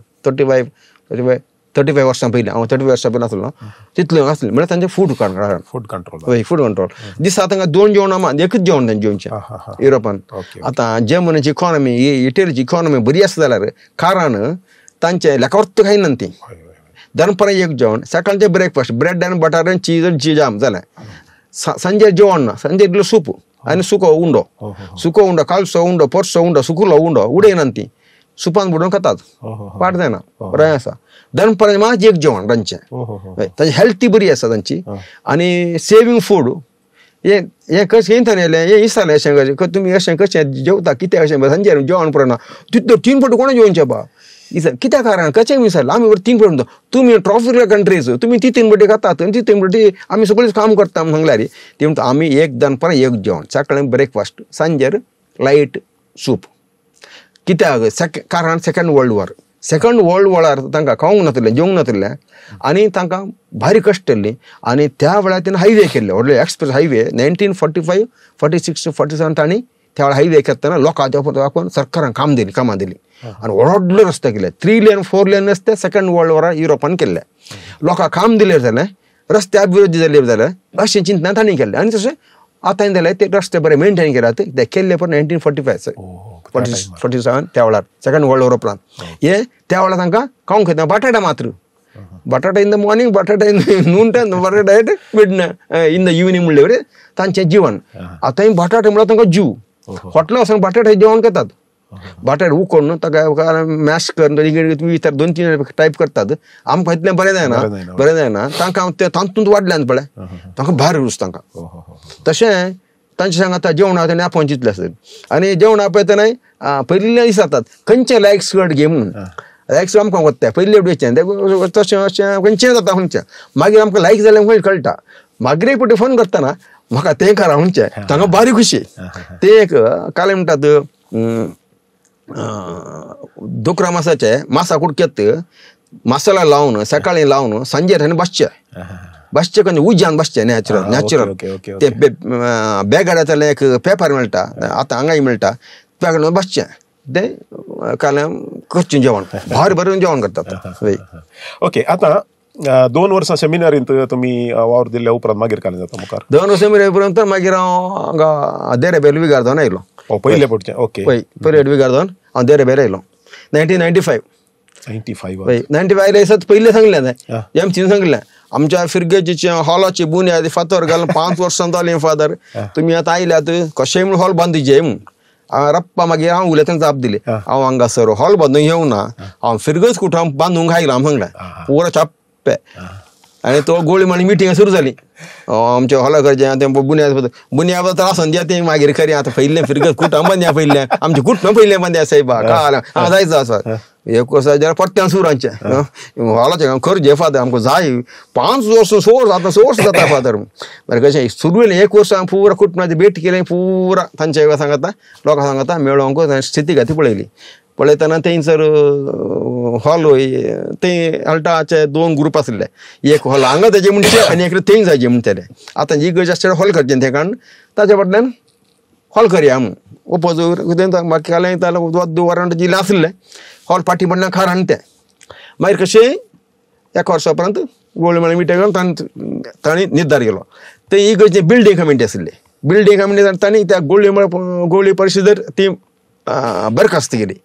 35 वर्सां पयलीं हांव 30 वर्सां पयलीं आसलो तितलें आसलें म्हळ्यार तांचें फूड कंट्रोल दिसा तांकां 2 जेवणां मात एकच जेवण तांचें जेवचें युरोपांत आतां जर्मनीची इकॉनॉमी इटलीची इकॉनॉमी बरी आसा जाल्यार कारण तांचें लेखावर्त खायनात तीं दनपारां एक जेवण सकाळचें ब्रेकफास्ट ब्रेड आनी बटर आनी चीज जाम जालें सांजे जेवण ना सांजे इल्लो सूप आनी सुको उंडो कालचो उंडो परसो उंडो सुकुलो उंडो उडयनात तीं सुपान बुडोवन खातात पाट जायना बरें आसा दनपारां मात एक जेवण रांदचें तांची हेल्थी बरी आसा तांची आनी सेवींग फूड हें कशें येयलें हें दिसतालें अशें तुमी अशें कशें जेवता कितें अशें सांजेर जेवण पुरना तितलो 3 फावटी कोणा जेवचें बा कित्या कारण कशें विचारलें आमी 3 फावटी तुमी ट्रॉफिकल कंट्रीज तुमी ती 3 फावटी खातात ती 3 फावटी आमी सगळीं काम करता म्हण सांगल्यार ती म्हणटा आमी एक दनपारां एक जेवण सकाळीं ब्रेकफास्ट सांजेर लायट सूप कित्याक कारण सेकंड वर्ल्ड वॉरार तांकां खावंक नासलें जेवंक नासलें आनी तांकां भारी कश्ट केल्लीं आनी त्या वेळार तेणें हायवे केल्ले व्हडले एक्सप्रेस हायवे 1945, 46, 47 तांणी त्या वेळार हायवे करतना लोकांच्या सरकारान कामां दिलीं आनी व्हडले रस्ते केले 3 लेन 4 लेन रस्ते सेकंड वर्ल्ड वॉरार युरोपान केल्ले लोकांक काम दिलें जाल्यार रस्ते अभिवृद्धी जाले जाल्यार अशें चिंतना तांणी केलें आनी तशें आतां जाल्यार ते रस्ते बरे मेंटेन केल्यात ते केल्ले पण 1945 47 त्या वेळार सेकंड वर्ल्ड वॉर उपरांत हे त्या वेळार तांकां खावंक खेळटा बटाटा मात्र बटाटा इन द मॉर्निंग बटाटा इन नून टायम बटाटा एट इन द इवनिंग म्हणले तांचें जीवन आतां बटाटा म्हळ्यार तांकां जीव हॉटेलां वचून बटाटा जेवण करतात बटाट उकोन ताका मॅश करून तुमी 2-3 टायप करतात आमकां इतलें बरें जायना तांकां तें तांतूंत वाडल्यान पळय तांकां भायर रुच तांकां तशें तांचे सांग आतां जेवणा तेणें आपोवन चिंतलें आसत आनी जेवणा पळयतना पयलीं दिसतात खंयचें लायक स्कर्ट घे म्हणून लायक स्कर्ट आमकां वत्ता पयलीं एवढेचें तशें अशें खंयचें जाता खंयचें मागीर आमकां लायक जालें खंय कळटा मागीर एक फावटी फोन करतना म्हाका तें करा म्हणचें तांकां बारी खुशी ते एक काले म्हणटात 2 मासाचे मासा कुडकेत मसाला लावून सकाळी लावून संजे थंय बसचे कधी उज्यान बसचे नॅचरल ते बेगाड्यातले एक पेपर मेळटा आता हांगाय मेळटा त्या बसचे ते काल्यां करचें जेवण भारी बरें जेवण करतात. ओके आता 2 वर्सां सेमिनारींत तुमी वावर दिल्ल्या उपरांत मागीर कालें जाता मुखार 2 वर्सां सेमिनारी उपरांत मागीर हांव देरेबेल विगार्दोन आयलो. पयले पडचें ओके पयले विगार्दोन हांव देरेबेल आयलो 1995 95 पयलें सांगलें एमसीन सांगलें आमच्या फिरगेजीचे हॉलाची बुन्यादी फातर घालून 5 वर्सां जालीं फादर तुमी आतां आयल्यात कशेंय म्हूण हॉल बांदुचे म्हूण रप्पा मागीर हांव उलयतना जाप दिली हांव हांगा सर हॉल बांदूंक येवं ना हांव फिरगच कुठं हांव बांदूंक आयला हांव सांगलें पुरो चाप्पे आनी तो गोळी मांडी मिटींग सुरू जाली आमच्या हॉला करचें तें बुन्या तर आसन द्या तें मागीर खरें आतां पयलें फिरगत कुटां बांदया पयलें आमचें कुटण पयलें बांदया सायबा कळ्ळें हांव जायचो आसा एक वर्स जाल्यार पट्ट्यान सुरांचें हॉलाचें काम करचें फादर आमकां जाय 5 वर्सां 6 वर्स आतां 6 वर्स जाता फादर बरें कशें सुरू 1 वर्स हांव पुरा कुटुंबाची भेट केलें पुरा तांच्या सांगता लोकांक सांगता मेळोंक स्थिती घाती पळयतना थंयसर हॉल थंय हॉल्टाचे 2 ग्रूप आसले एक हॉल हांगा तेजे म्हणचे आनी एक थंय जायचे म्हणटाले आतां जी गरज आसता हॉल करचें तें कारण ताच्या फाटल्यान हॉल करया म्हूण ओपोज बाकी कालें वरांट जिल्लें आसलें हॉल पाटी म्हणल्यार खार हाडटा मागीर कशें 1 वर्सा उपरांत गोळी मांडी मिटींग घेवन तांणी निर्धार केलो ते इगर्जे बिल्डींग कमिटी आसली बिल्डींग कमिटी तांणी त्या गोळी परिशदेर ती बरखास्त केली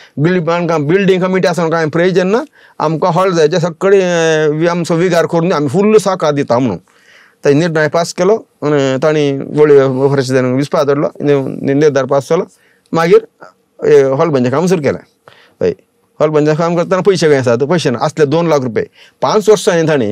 बिल्डींग कमिटी आसून कांय प्रयोजन ना आमकां हॉल जायचे सगळे आमचो विगार करून आमी फुल्ल साकार दिता म्हणून तो निर्णय पास केलो आनी तांणी गोळी परिशदेन विस्पार धरलो निर्धार पास केलो मागीर हॉल बांदचें काम सुरू केलें हय हॉल बांदचें काम करतना पयशे खंय आसात पयशे ना आसले 2 लाख रुपये 5 वर्सांनी तांणी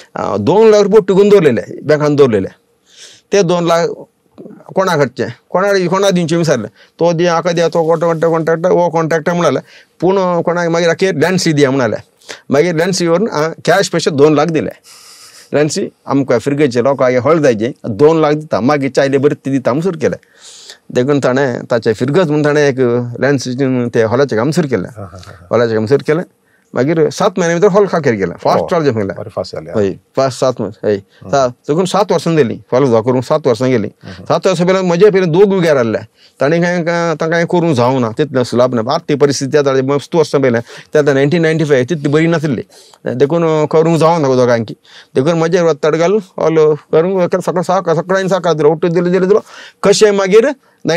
2 लाख रुपये टिकून दवरलेले बँकान दवरलेले ते 2 लाख कोणा कडचे कोणा दिवचे विचारले तो दी हाका दिया तो कॉन्ट्रॅक्टर हो कॉन्ट्रॅक्टर म्हणाले पूण कोणाक मागीर आखे लँडसी दिया म्हणाले मागीर लँडसी व्हरून कॅश पयशे 2 लाख दिले लँडसी आमकां फिरगेचे लोकांक हॉल जायचे 2 लाख दिता मागीर चायले बरें ती दिता सुरू केलें देखून ताणें ताचे फिरगत म्हूण ताणें एक लँडसी ते हॉलाचें काम सुरू केलें हॉलाचें काम सुरू केलें मागीर 7 म्हयने भितर हॉल खाखेर गेलें फास्ट चार्ज गेलें हय 5-7 म्हयने हय देखून 7 वर्सां जालीं फालुदा करूंक 7 वर्सां गेलीं 7 वर्सां पयलीं म्हजे पयलीं 2 विगार आहले ताणें तांकां करूंक जावं ना तितलें सुलाभ ना आतां परिस्थिती आतां 7 वर्सां पयलें ते आतां 1995 तितली बरी नासली देखून करूंक जावं ना दोगांकी देखून म्हजे तडगाल हॉल करूंक सकाळीं साकार दिलो उठून दिलो कशें मागीर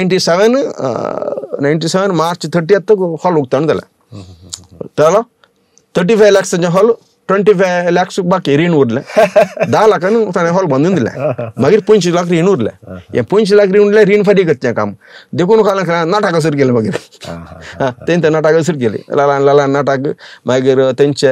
97 मार्च 30 हॉल उक्तावण जालें 35 लाखांचे हॉल 25 लाख बाकी रीण उरलें 10 लाखान ताणें हॉल बांदून दिलें मागीर 25 लाख रीण उरलें हे 25 लाख रीण उरलें रीण फारीक करचें काम देखून नाटकां सुरू केलें मागीर तेंचे नाटकां सुरू केलीं ल्हान नाटक मागीर तेंचे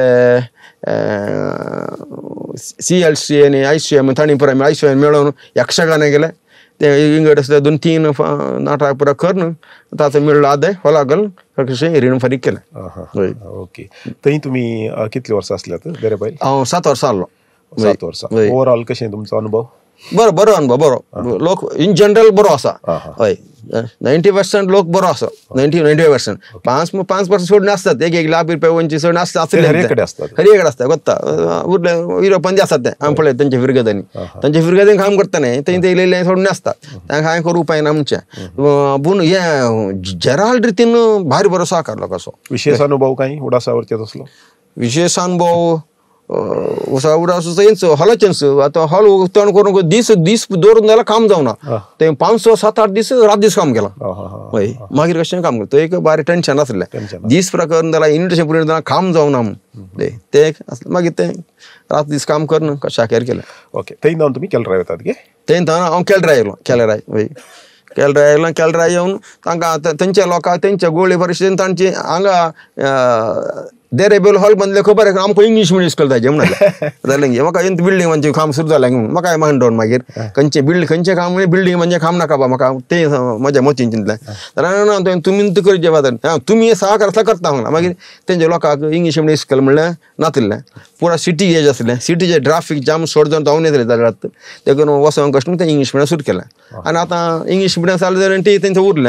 CLC आनी ICM तांणी पुराय ICM मेळोवन यक्षगाने गेले ते इंगड 2-3 नाटक पुरा करून ताचो मेळ आदाय हॉला घालून कशें रीण फारीक केलें. ओके थंय तुमी कितले वर्सां आसल्यात देरेबायल? हांव 7 वर्सां आहलो. 7 वर्सां ओवरऑल कशें तुमचो अनुभव? बरो अनुभव बरो लोक इन जनरल बरो आसा हय 90% लोक बरो आसा 95% 5% सोडून आसतात एक लाख रुपये वंची सोडून आसले हर एक कडेन आसता कोत्ता उरले 20-25 आसात ते हांव पळयत तेंचे फिरगतांनी काम करतना थंय ते इल्लें सोडून आसता तांकां कांय करूं उपाय ना म्हणचें पूण हे जराल रितीन भारी बरो सहकार लोकांचो. विशेष अनुभव कांय उडासावरचेच असलो? विशेष अनुभव हॉलाचेंच आतां हॉल उक्तावण करूंक दीस दवरून जाल्यार काम जावना ते 5-7-8 दीस रात दीस काम केलां हय मागीर कशें काम करता एक बारीक टेन्शन आसलें दीस प्रकरण जाल्यार इन्विटेशन पुरयलें जाल्यार काम जावना म्हूण ते मागीर तें रात दीस काम करून शाखेर केलें. ओके थंय जावन तुमी केलराय वतात गे? थंय हांव केलराय येवन तांकां तेंच्या लोकांक तेंच्या गोळी परिशदेन तांची हांगा देरेबेल हॉल बांदले खबर आसा आमकां इंग्लीश मिडियम स्कूल जायचे म्हणलें जालें गे म्हाका बिल्डींग म्हणजे काम सुरू जालें म्हणून म्हाका मांडोवन मागीर खंयचें काम बिल्डींग म्हणजे काम नाका म्हाका तें म्हज्या मतीन चिंतलें जाल्यार तुमी करचें बाजार तुमी सहकार आसल्यार करता म्हणून मागीर तेंच्या लोकांक इंग्लीश मिडियम स्कूल म्हणल्यार नासलें पुरा सिटी एज आसलें सिटीचे ट्राफीक जाम सोड जावन जावन येतलें जाल्यार देखून वसोंक कश्ट तें इंग्लीश मिडियम सुरू केलें आनी आतां इंग्लीश मिडियम जालें जाल्यार तेंचें उरलें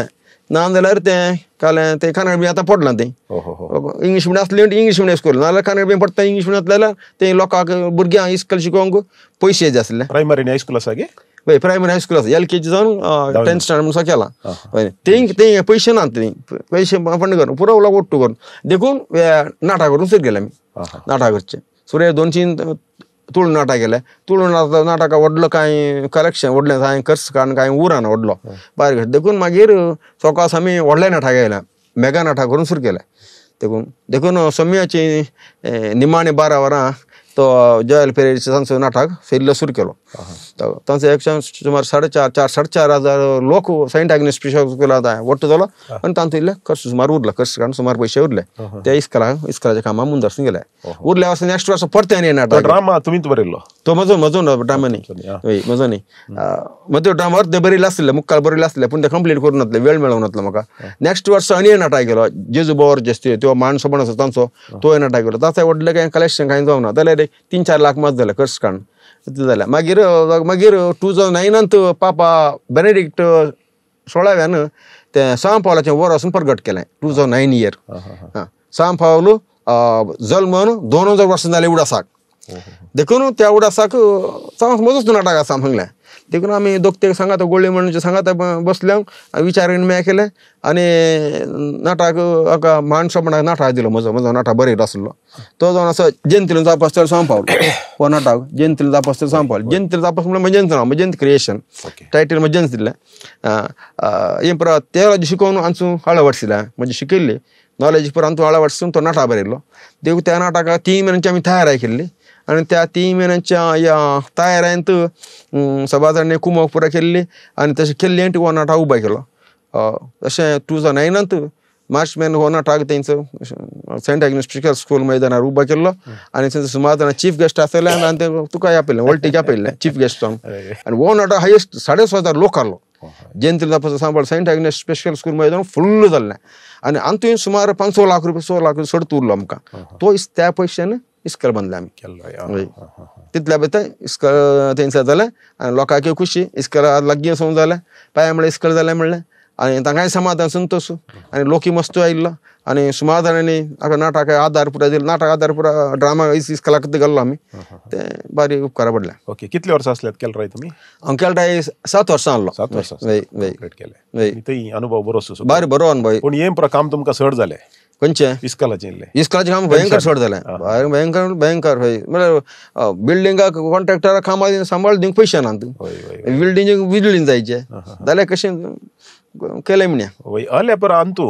ना जाल्यार तें कालें तें कन्नड बी आतां पडलां तें इंग्लीश मिडियम आसलें इंग्लीश मिडियम स्कूल नाल्यार कन्नड बी पडटा इंग्लीश मिडियम जाल्यार तें लोकांक भुरग्यांक इस्कॉल शिकोवंक पयशे जाय आसले प्रायमरी आनी हायस्कूल आसा गे हय प्रायमरी हायस्कूल आसा LKG जावन 10th स्टँडर्ड म्हणून केलां हय तें पयशे ना तें पयशे फंड करून पुरो उलो ओट्टू करून देखून नाटक करून सुरू केलें आमी नाटक करचें सुरे 2-3 तुळून नाटक केलें तुळून नाटका व्हडलो कांय कलेक्शन व्हडलें कांय खर्च काडून कांय उराना व्हडलो भायर देखून मागीर सोकास आमी व्हडलें नाटक केलें मेगा नाटक करून सुरू केलें देखून सोम्याची निमाणे 12 वरां तो जयल पेरेडचे तांचो नाटक फेरिल्लो सुरू केलो तांचो एकशे सुमार 4,500 लोक सेंट एग्नेस स्पेशल स्कुलांत वट्ट जालो आनी तांचो इल्ले खर्च सुमार उरलो खर्च काडून सुमार पयशे उरले ते इस्कलाच्या कामां मुंदरसून गेले उरल्या वर्सा नेक्स्ट वर्सा परते आनी नाटक ड्रामा तुमीच बरयल्लो तो म्हजो ड्रामा न्ही म्हजो न्ही म्हजो ड्रामा अर्दे बरयले आसले मुक्काल बरयले आसले पूण ते कंप्लीट करून नासले वेळ मेळूंक नासलो म्हाका नेक्स्ट वर्सा आनी नाटक केलो जेजू बोर जेस्ती तो माणसो आसा तांचो तो नाटक केलो ताचो व्हडलें कांय कलेक्शन कांय जावना जाल्यार 3-4 लाख मात जाले खर्च काडून जाल्यार मागीर 2009 पापा बेनेडिक्ट 16व्यान तें सांव पावलाचें वर वचून प्रगट केलें 2009 इयर सांव पावलो जल्मन 2000 वर्सां जाले उडासाक देखून त्या उडासाक मजूच नाटक आसा सांगलें देखून आमी दोगते सांगात गोळी म्हणचे सांगात बसल्यांक विचार विनिमय केले आनी नाटक हाका माणसपणाक नाटक दिलो म्हजो नाटक बरयलो आसलो तो जावन असो जयंतीला जापास्तर सांग पावलो हो नाटक जयंतीला जापास्तर सांग पावलो जयंतीला जापास म्हणल्यार मजंत नांव मजंत क्रिएशन टायटल मजंत दिलें हें परत ते शिकोवन आमचो अळवडसिलें म्हणजे शिकयल्ली नॉलेज पर आमचो अळवडसून तो नाटक बरयलो देखून त्या नाटकाक 3 म्हयन्यांची आमी तयारी केल्ली आनी त्या 3 म्हयन्यांच्या ह्या तयारेंत सभाजांनी कुमक पुरो केल्ली आनी तशें केल्ली आनी हो नाटक उबो केलो तशें 2009 मार्च म्हयन्यान हो नाटक तेंचो सेंट एग्नेस स्कूल मैदानार उबो केल्लो आनी थंय सुमार जाणां चीफ गेस्ट आसले आनी ते तुका आपयलें वॉल्टीक आपयलें चीफ गेस्ट जावन आनी हो नाटक हायेस्ट 6,500 लोक आहलो जयंतीला जापास सांबाळ सेंट एग्नेस स्पेशल स्कूल मैदान फुल्ल जाल्लें आनी आमचे सुमार 500 लाख रुपया 100 लाख सडत उरलो आमकां तो त्या पयशान इस्कॉल बांदलें आमी तितल्या भितर इस्कॉल थंयसर जालें आनी लोकांक खुशी इस्कॉल लागीं वचूंक जालें पांया म्हळ्यार इस्कॉल जालें म्हणलें आनी तांकांय समाधान संतोश आनी लोकी मस्तो आयिल्लो आनी सुमार जाणांनी हाका नाटक आदार पुरो दिलो नाटक आदार पुरो ड्रामा इस्कॉलाक घाल्लो आमी ते बारी उपकार पडले ओके कितले वर्सां आसल्यात केले तुमी हांव केले 7 वर्सां आहलो 7 वर्सां केले अनुभव बरो बरो अनुभव पूण हें काम तुमकां सड जालें खंयचें इस्कॉलाचें काम भयंकर सड जालें भयंकर म्हळ्यार बिल्डिंगाक कॉन्ट्रॅक्टराक कामां सांबाळ दिवंक पयशे नात बिल्डिंग विजलीन जायचे जाल्यार कशें केलें म्हणया हले पर अंतू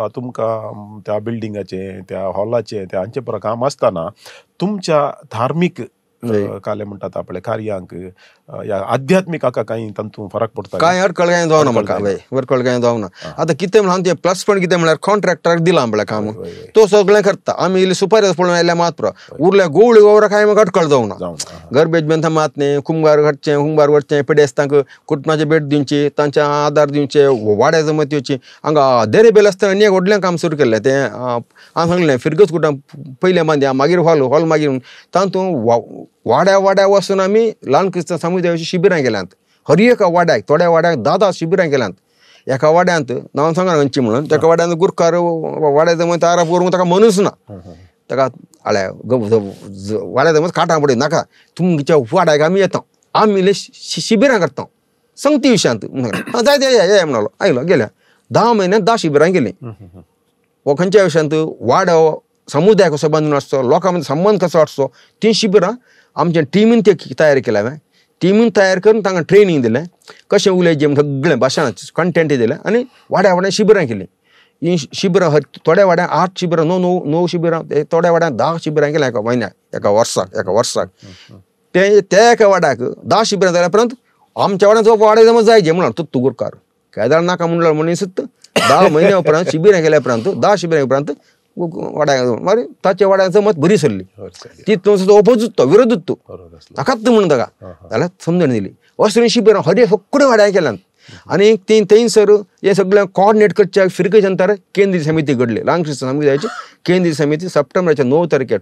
तुमकां त्या बिल्डिंगाचें त्या हॉलाचें त्या हांचें पर काम आसतना तुमच्या धार्मीक काले म्हणटात आपले कार्यांक या आध्यात्मिक हाका कांय तातूंत फरक पडटा कांय अडखळ कांय जावना म्हाका अडखळ कांय जावना आतां कितें म्हणून ते प्लस पॉयंट कितें म्हळ्यार कॉन्ट्रॅक्टराक दिलां म्हळ्यार काम तो सगळें करता आमी इल्ले सुपारी पळोवन आयल्या मात पुरो उरल्या गोवळी गोवरा कांय म्हाका अडखळ जावना गरबेज बेंत मातने कुंभार वरचें पेडेस्तांक कुटुंबाची भेट दिवची तांचे आदार दिवचे वाड्या जमत येवची हांगा देरे बेल आसतना आनी एक व्हडलें काम सुरू केल्लें तें हांव सांगलें फिरगत कुटां पयलें बांदया मागीर हॉल मागीर तातूंत वाड्या वचून आमी ल्हान क्रिस्तांव समुदायाची शिबिरां केल्यांत हर एका वाड्याक थोड्या वाड्याक 10 शिबिरां केल्यांत एका वाड्यांत नांव सांगना खंयची म्हणून तेका वाड्यांत गुरकार वाड्या जमत आराप करूंक ताका मनूच ना ताका वाड्या जमत काटां पडय नाका तुमच्या वाड्याक आमी येता आमी इल्ले शिबिरां करता संगती विशयांत जाय ये म्हणलो आयलो गेल्या 10 म्हयन्यांत 10 शिबिरां केलीं हो खंयच्या विशयांत वाडो समुदाय कसो बांदून आसचो लोकां मदीं संबंद कसो आसचो तीं शिबिरां आमच्या टीमीन ते तयार केल्या हांवें टीमीन तयार करून तांकां ट्रेनींग दिलें कशें उलयचें सगळें भाशणाचें कंटेंट दिलें आनी वाड्या शिबिरां केलीं ही शिबिरां थोड्या वाड्याक 8 शिबिरां 9 शिबिरां थोड्या वाड्याक 10 शिबिरां केल्या एका म्हयन्याक एका वर्साक ते एका वाड्याक 10 शिबिरां जाल्या उपरांत आमच्या वाड्यान जो वाडे जमत जायचे म्हणून तूं गुरकार केदार नाका म्हणलो मनीस 10 म्हयन्या उपरांत शिबिरां केल्या उपरांत 10 शिबिरां उपरांत वाड्याक मारी ताच्या वाड्याक जमत बरी सरली ती ओपोजीट तो विरोधूच तूं नाकात म्हणून ताका जाल्यार समजण दिली अशें शिबिरां हर सगळ्या वाड्याक केल्यात आणि थंयसर हे सगळें कॉर्डिनेट करचे फिरकेच्या नंतर केंद्रीय समिती घडली, रामकृष्ण समुदायाची केंद्रीय समिती सप्टेंबरच्या 9 तारखेर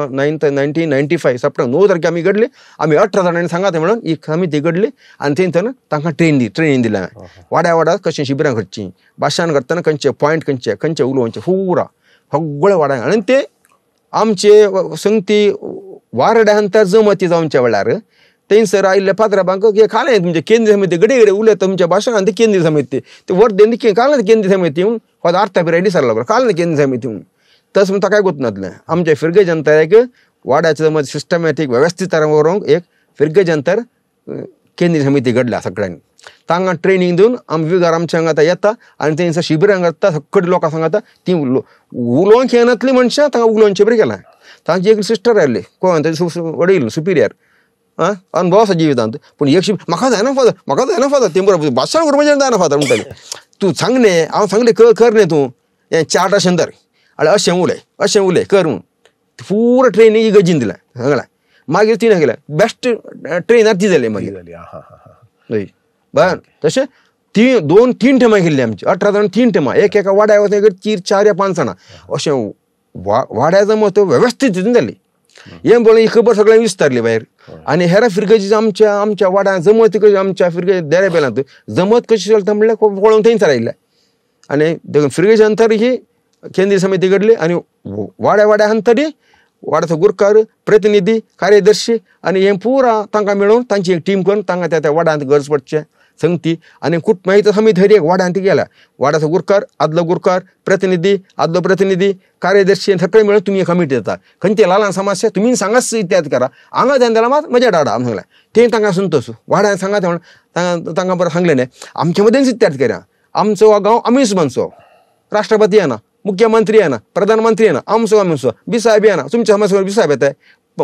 1995 सप्टेंबर 9 तारखेर आमी घडली. आमी 18 जाणांनी सांगात म्हणून ही समिती घडली आणि थंयसर तांकां ट्रेनिंग दिलें. वाड्या कशें शिबिरां करचीं, भाशण करतना खंयचे पॉयंट खंयचे उलोवचे पुरा सगळे वाड्या. आणि ते आमचे संगती वारड्या अंतर जमती जावच्या वेळार थंयसर आयिल्ल्या पात्रांक कालें तुमचे केंद्रीय समिती घडये उलयता तुमच्या भाशणान ते केंद्रीय समिती ते वर्देन कालें केंद्रीय समिती म्हणून अर्थ पिरायड दिसायला लागलो कालें केंद्रीय समिती म्हणून. तसं म्हणून ताका काय गुंतनातलें आमच्या फिरगे जनताक वाड्याचें समज सिस्टमॅटीक वेवस्थीत तरान व्हरूंक एक फिरगे जनतर केंद्रीय समिती घडल्या सगळ्यांनी. तांकां ट्रेनिंग दिवन आमी विगार आमच्या हांगा आतां येता आनी थंयसर शिबिरां करता सगळे लोकां सांगता ती उलोवंक येनातलीं मनशां तांकां उलोवचें बरें केलां. तांची एक सिस्टर आयली कोण वडील सुपिरियर अनुभव आसा जिवितांत पूण एक म्हाका जायना फादर तें बरोबर भाशण करूं म्हणजे जायना फादर म्हणटाले. तूं सांग न्ही हांव सांगलें कर न्ही तूं हें चार्ट अशें धर अशें उलय कर म्हणून पुरो ट्रेनींग इगर्जीन दिलें सांगलां. मागीर तिणें केलें बेस्ट ट्रेनर ती जाली मागीर हय बरें. तशें ती 2-3 टेमां गेल्ली आमची 18 जाण 3 टेमां एका वाड्या वचून 4 या 5 जाणां अशें वाड्या जमत वेवस्थीत जाली. हें पळोवन ही खबर सगळ्यांक विस्तारली भायर. आनी हेर फिरकेची आमच्या वाड्यान जमत कशी आमच्या फिरके देरे बेलांत जमत कशी चलता म्हणल्यार पळोवन थंयसर आयिल्लें. आनी फिरकेच्या अंतर ही केंद्रीय समिती घडली आनी वाड्या अंतरी वाड्याचो गुरकार प्रतिनिधी कार्यदर्शी आनी हें पुरा तांकां मेळोवन तांची एक टीम करून तांकां त्या वाड्यांत गरज पडचें संगती आनी मागीर समिती हर एक वाड्यांत गेल्या. वाड्याचो गुरकार आदलो गुरकार प्रतिनिधी कार्यदर्शी सगळे मेळून तुमी कमिटी येता खंयची ल्हान समस्या तुमी सांगाच इत्याद करा हांगा जायना जाल्यार मात मजा डाडा आमी सांगलें. तें तांकां संतोश वाड्यान सांगात म्हणून तांकां बरें सांगलें न्ही आमचे मदेंच इत्याद करा. आमचो गांव आमीच बांदचो, राष्ट्रपती येना, मुख्यमंत्री येना, प्रधानमंत्री येना, आमचो बी साहेब येना, तुमच्या समस्येवर बी साहेब येताय,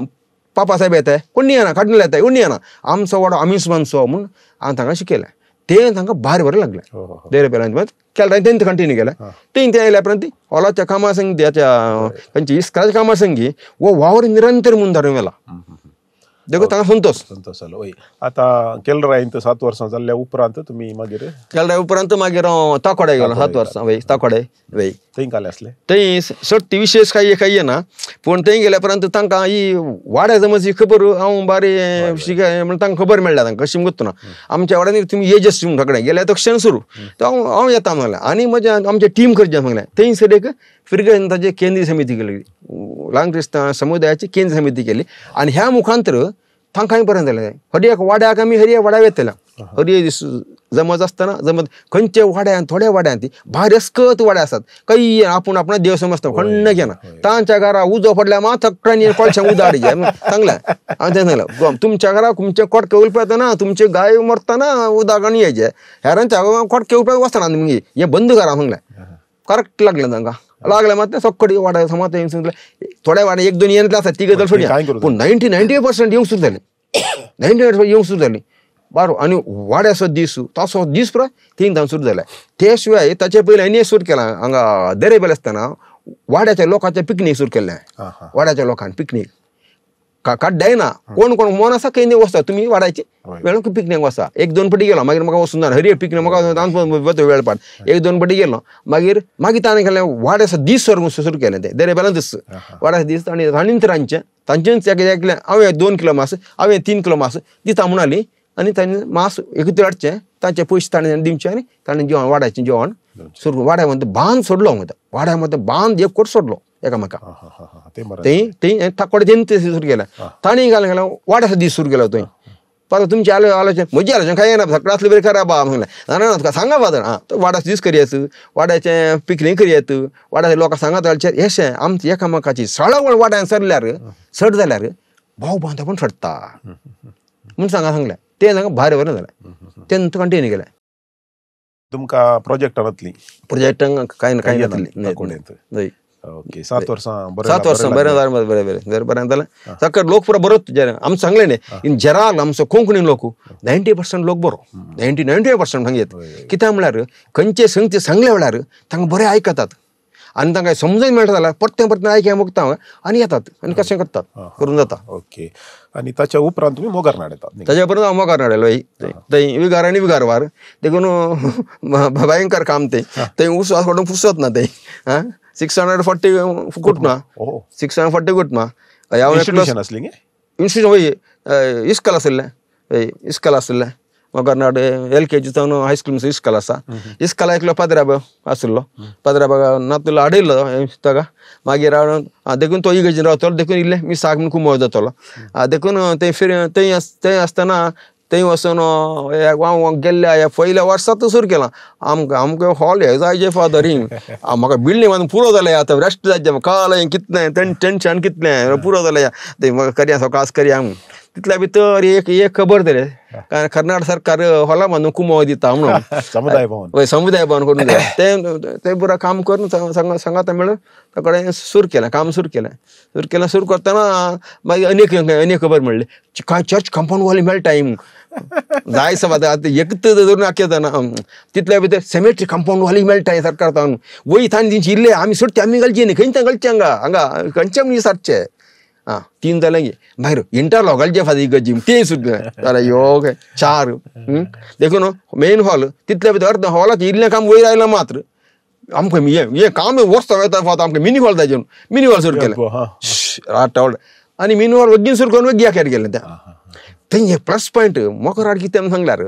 पापा साहेब येताय, कोणी येना, कार्डिनल येताय, कोणी येना, आमचो वाडो आमीच बांदचो म्हणून हांवें तांकां शिकयलें. तें तांकां भारी बरें लागलें. देरे पेलांत केलें तें कंटिन्यू केलें. तें आयल्या उपरांत हॉलाच्या कामां संगी खंयची इस्काराच्या कामां संगी वो वावर निरंतर म्हणून धाडून गेला. देखो तांकां संतोष जालो. हय आतां केलरायंत 7 वर्सां जाल्ल्या उपरांत तुमी मागीर केलराय उपरांत मागीर हांव ताकोडे गेलो 7 वर्सां वय ताकोडे वय थंय काले आसले. थंय सर्ती विशेष काही येना पूण थंय गेल्या उपरांत तांकां ही वाड्या जमची खबर हांव बारी शिकय म्हण तांकां खबर मेळ्ळा तांकां कशी गुंतना आमच्या वाड्यान तुमी येजस म्हणून कडेन गेल्या तक्षण सुरू हांव येता म्हणलें आनी म्हज्या आमचें टीम करचें सांगलें. थंयसर एक फिरगे केंद्रीय समिती केली, रामकृष्ण समुदायाची केंद्रीय समिती केली आनी ह्या मुखांतर तांकांय बरें जालें. हर एक वाड्याक आमी हर एक वाड्या वेतलें हर एक दीस जमत आसतना जमत खंयच्या वाड्यान थोड्या वाड्यान ती भायर अस्कत वाड्या आसात काही आपण देव समजता खण्ण घेना तांच्या घरा उजो पडल्या मात थकड्यांनी कळशांक उदक हाडचें सांगलें. हांवें तें सांगलें तुमच्या घरा तुमचे कोटके उलपतना तुमचे गाय मरतना उदक आनी येचें हेरांच्या कोटके उलपत वचना तुमी हें बंद करा सांगलें. करेक्ट लागलें तांकां लागलें मात तें सकडे वाड्या समज सांगलें थोड्या वाड्या 1-2 येतले आसात ती गजाल सोडया पूण 90% येवंक सुरू जाली 90% येवंक सुरू जाली बारो. आनी वाड्याचो दीस तसो दीस पुरो 3 जावन सुरू जालें. ते शिवाय ताचे पयलीं आनी सुरू केलां हांगा देरेबेल आसतना वाड्याच्या लोकांचें पिकनीक सुरू केल्लें. वाड्याच्या लोकांनी पिकनीक काड्डाय ना कोण मन आसा खंय वचता तुमी वाड्याची वेळ पिकनीक वचता. 1-2 फावटी गेलो मागीर म्हाका वचून ना हरी पिकनीक म्हाका वेळ पाड 1-2 फावटी गेलो मागीर ताणें केलें वाड्याचो दीस सुरू केलें तें देरेबेलां दीस वाड्याचो दीस आनी राणींतरांचे तांचेच एकलें हांवें 2 किलो मास हांवें 3 किलो मास दिता म्हणून आली आनी तांणी मास एकूच हाडचें तांचे पयशे ताणें दिवचे आनी ताणें जेवण वाड्याचें जेवण सुरू वाड्या मदें बांद सोडलो वाड्या मदें बांद एक कोट सोडलो एकामेकाक थंय ताकोडे तें सुरू केलें. ताणें गेलें वाड्याचो दीस सुरू केलो थंय परत तुमची आलोचना म्हजी आलोचना काय येना सकाळ आसले बरें करा बा म्हणलें ना तुका सांगा फादर वाड्याचो दीस करयात वाड्याचें पिकनीक करयात वाड्याच्या लोकांक सांगात घालचें हेशें आमची एकामेकाची सळवळ वाड्यान सड जाल्यार भाव बांदो पण सडटा म्हूण सांगलें. तें तांकां भायर बरें जालें. तें कंटिन्यू केलें. तुमकां प्रोजेक्टांक कांय नातली. ओके 7 वर्सां बरें जालें. सकाळ लोक पुरो बरो आमचें सांगलें न्ही इन जनरल आमचो कोंकणी लोक 90% लोक बरो 90% सांगेत कित्याक म्हळ्यार खंयचे संगती सांगले वेळार तांकां बरें आयकतात आणि तांकां समजून मेळटा जाल्यार परतें परतें आयक्या मुगता आनी येतात आनी कशें करतात करून जाता. ओके. आणि ताच्या उपरांत तुम्ही मोगार नाडयतात. ताच्या परत हांव मोगार हाडलो थंय विगार आनी विगारवार देखून भयंकर काम ते थंय उसवास काडून पुसत ना ते 640 कुटमा 640 कुटमा इन्स्टिट्यूशन वय इस्कॉल आसले मोगारनाड LKG जावन हायस्कूल इस्कॉल आसा. इस्कॉला एकलो पदराब आसलो पदराबाग नातूला हाडयलो ताका मागीर देखून तो इगर्जेन रावतलो देखून इल्ले मिसाक म्हूण कुमोळ जातलो देखून थंय आसतना थंय वचून गेल्ले पयल्या वर्सात सुरू केलां आमकां हॉल हे जाय फादरींग म्हाका बिल्डींग बांदून पुरो जालें आतां रेस्ट जायचें कळलें कितलें टेंशन कितलें पुरो जालें तें करया सकाळीं करया तितल्या भितर एक खबर दिले कर्नाटक सरकार हॉला बांदून कुमोळ दिता म्हणून समुदाय भवन करून ते बरं काम करून सांगाता मेळून ताकडे सुरू केलें सुरू करतना मागीर अनेक खबर मेळ्ळी चर्च कंपाऊंड वॉल मेळटा जाय सवाद एकच धरून आख्या तितल्या भितर सेमेट्री कंपाऊंड वॉल मेळटा सरकार वय थान तेंची इल्ले आमी सोडचे आमी घालचे न्ही खंयच्या घालचे हांगा खंयचे म्हणजे सारचे 3 जालें गे भायर इंटरलॉक घालचे फादी गजीम ते सुद्दां जाल्यार योग 4 देखून मेन हॉल तितल्या भितर अर्द हॉलाचें इल्लें काम वयर आयलां मात्र आमकां हें काम वर्स येता फावत आमकां मिनी हॉल जाय मिनी हॉल सुरू केलें 8 आनी मिनी हॉल वगीन सुरू करून वगी आख्यार गेलें त्या थंय प्लस पॉयंट मोकराड कितें सांगल्यार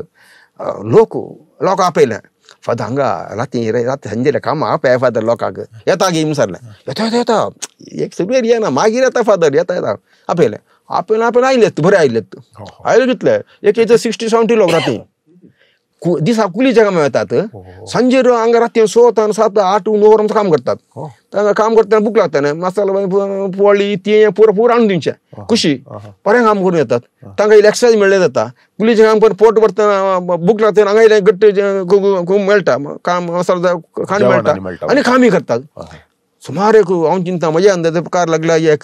लोक आपयल्या फादर हांगा राती संजेले काम आपय फादर लोकांक येता गे विचारलें येता एक सगळे येना मागीर येता फादर येता आपयलें आयलेत बरें आयले कितले एक 60-70 लोक राती दिसा कुलीच्या कामां येतात सांजेर हांगा राती 6 7 8 9 वरांचें काम करतात तांकां काम करतना बूक लागता मसाला पोळी ती पुरो आणून दिवचें खुशी बरें काम करून येतात तांकां इल्लें एक्सरसायज मेळ्ळें जाता कुलीचें काम करून पोट भरतना बूक लागतना हांगा इल्लें गट्ट मेळटा काम मसाला खाण मेळटा आनी कामी करतात सुमार एक हांव चिंता म्हज्या अंदाजे प्रकार लागला एक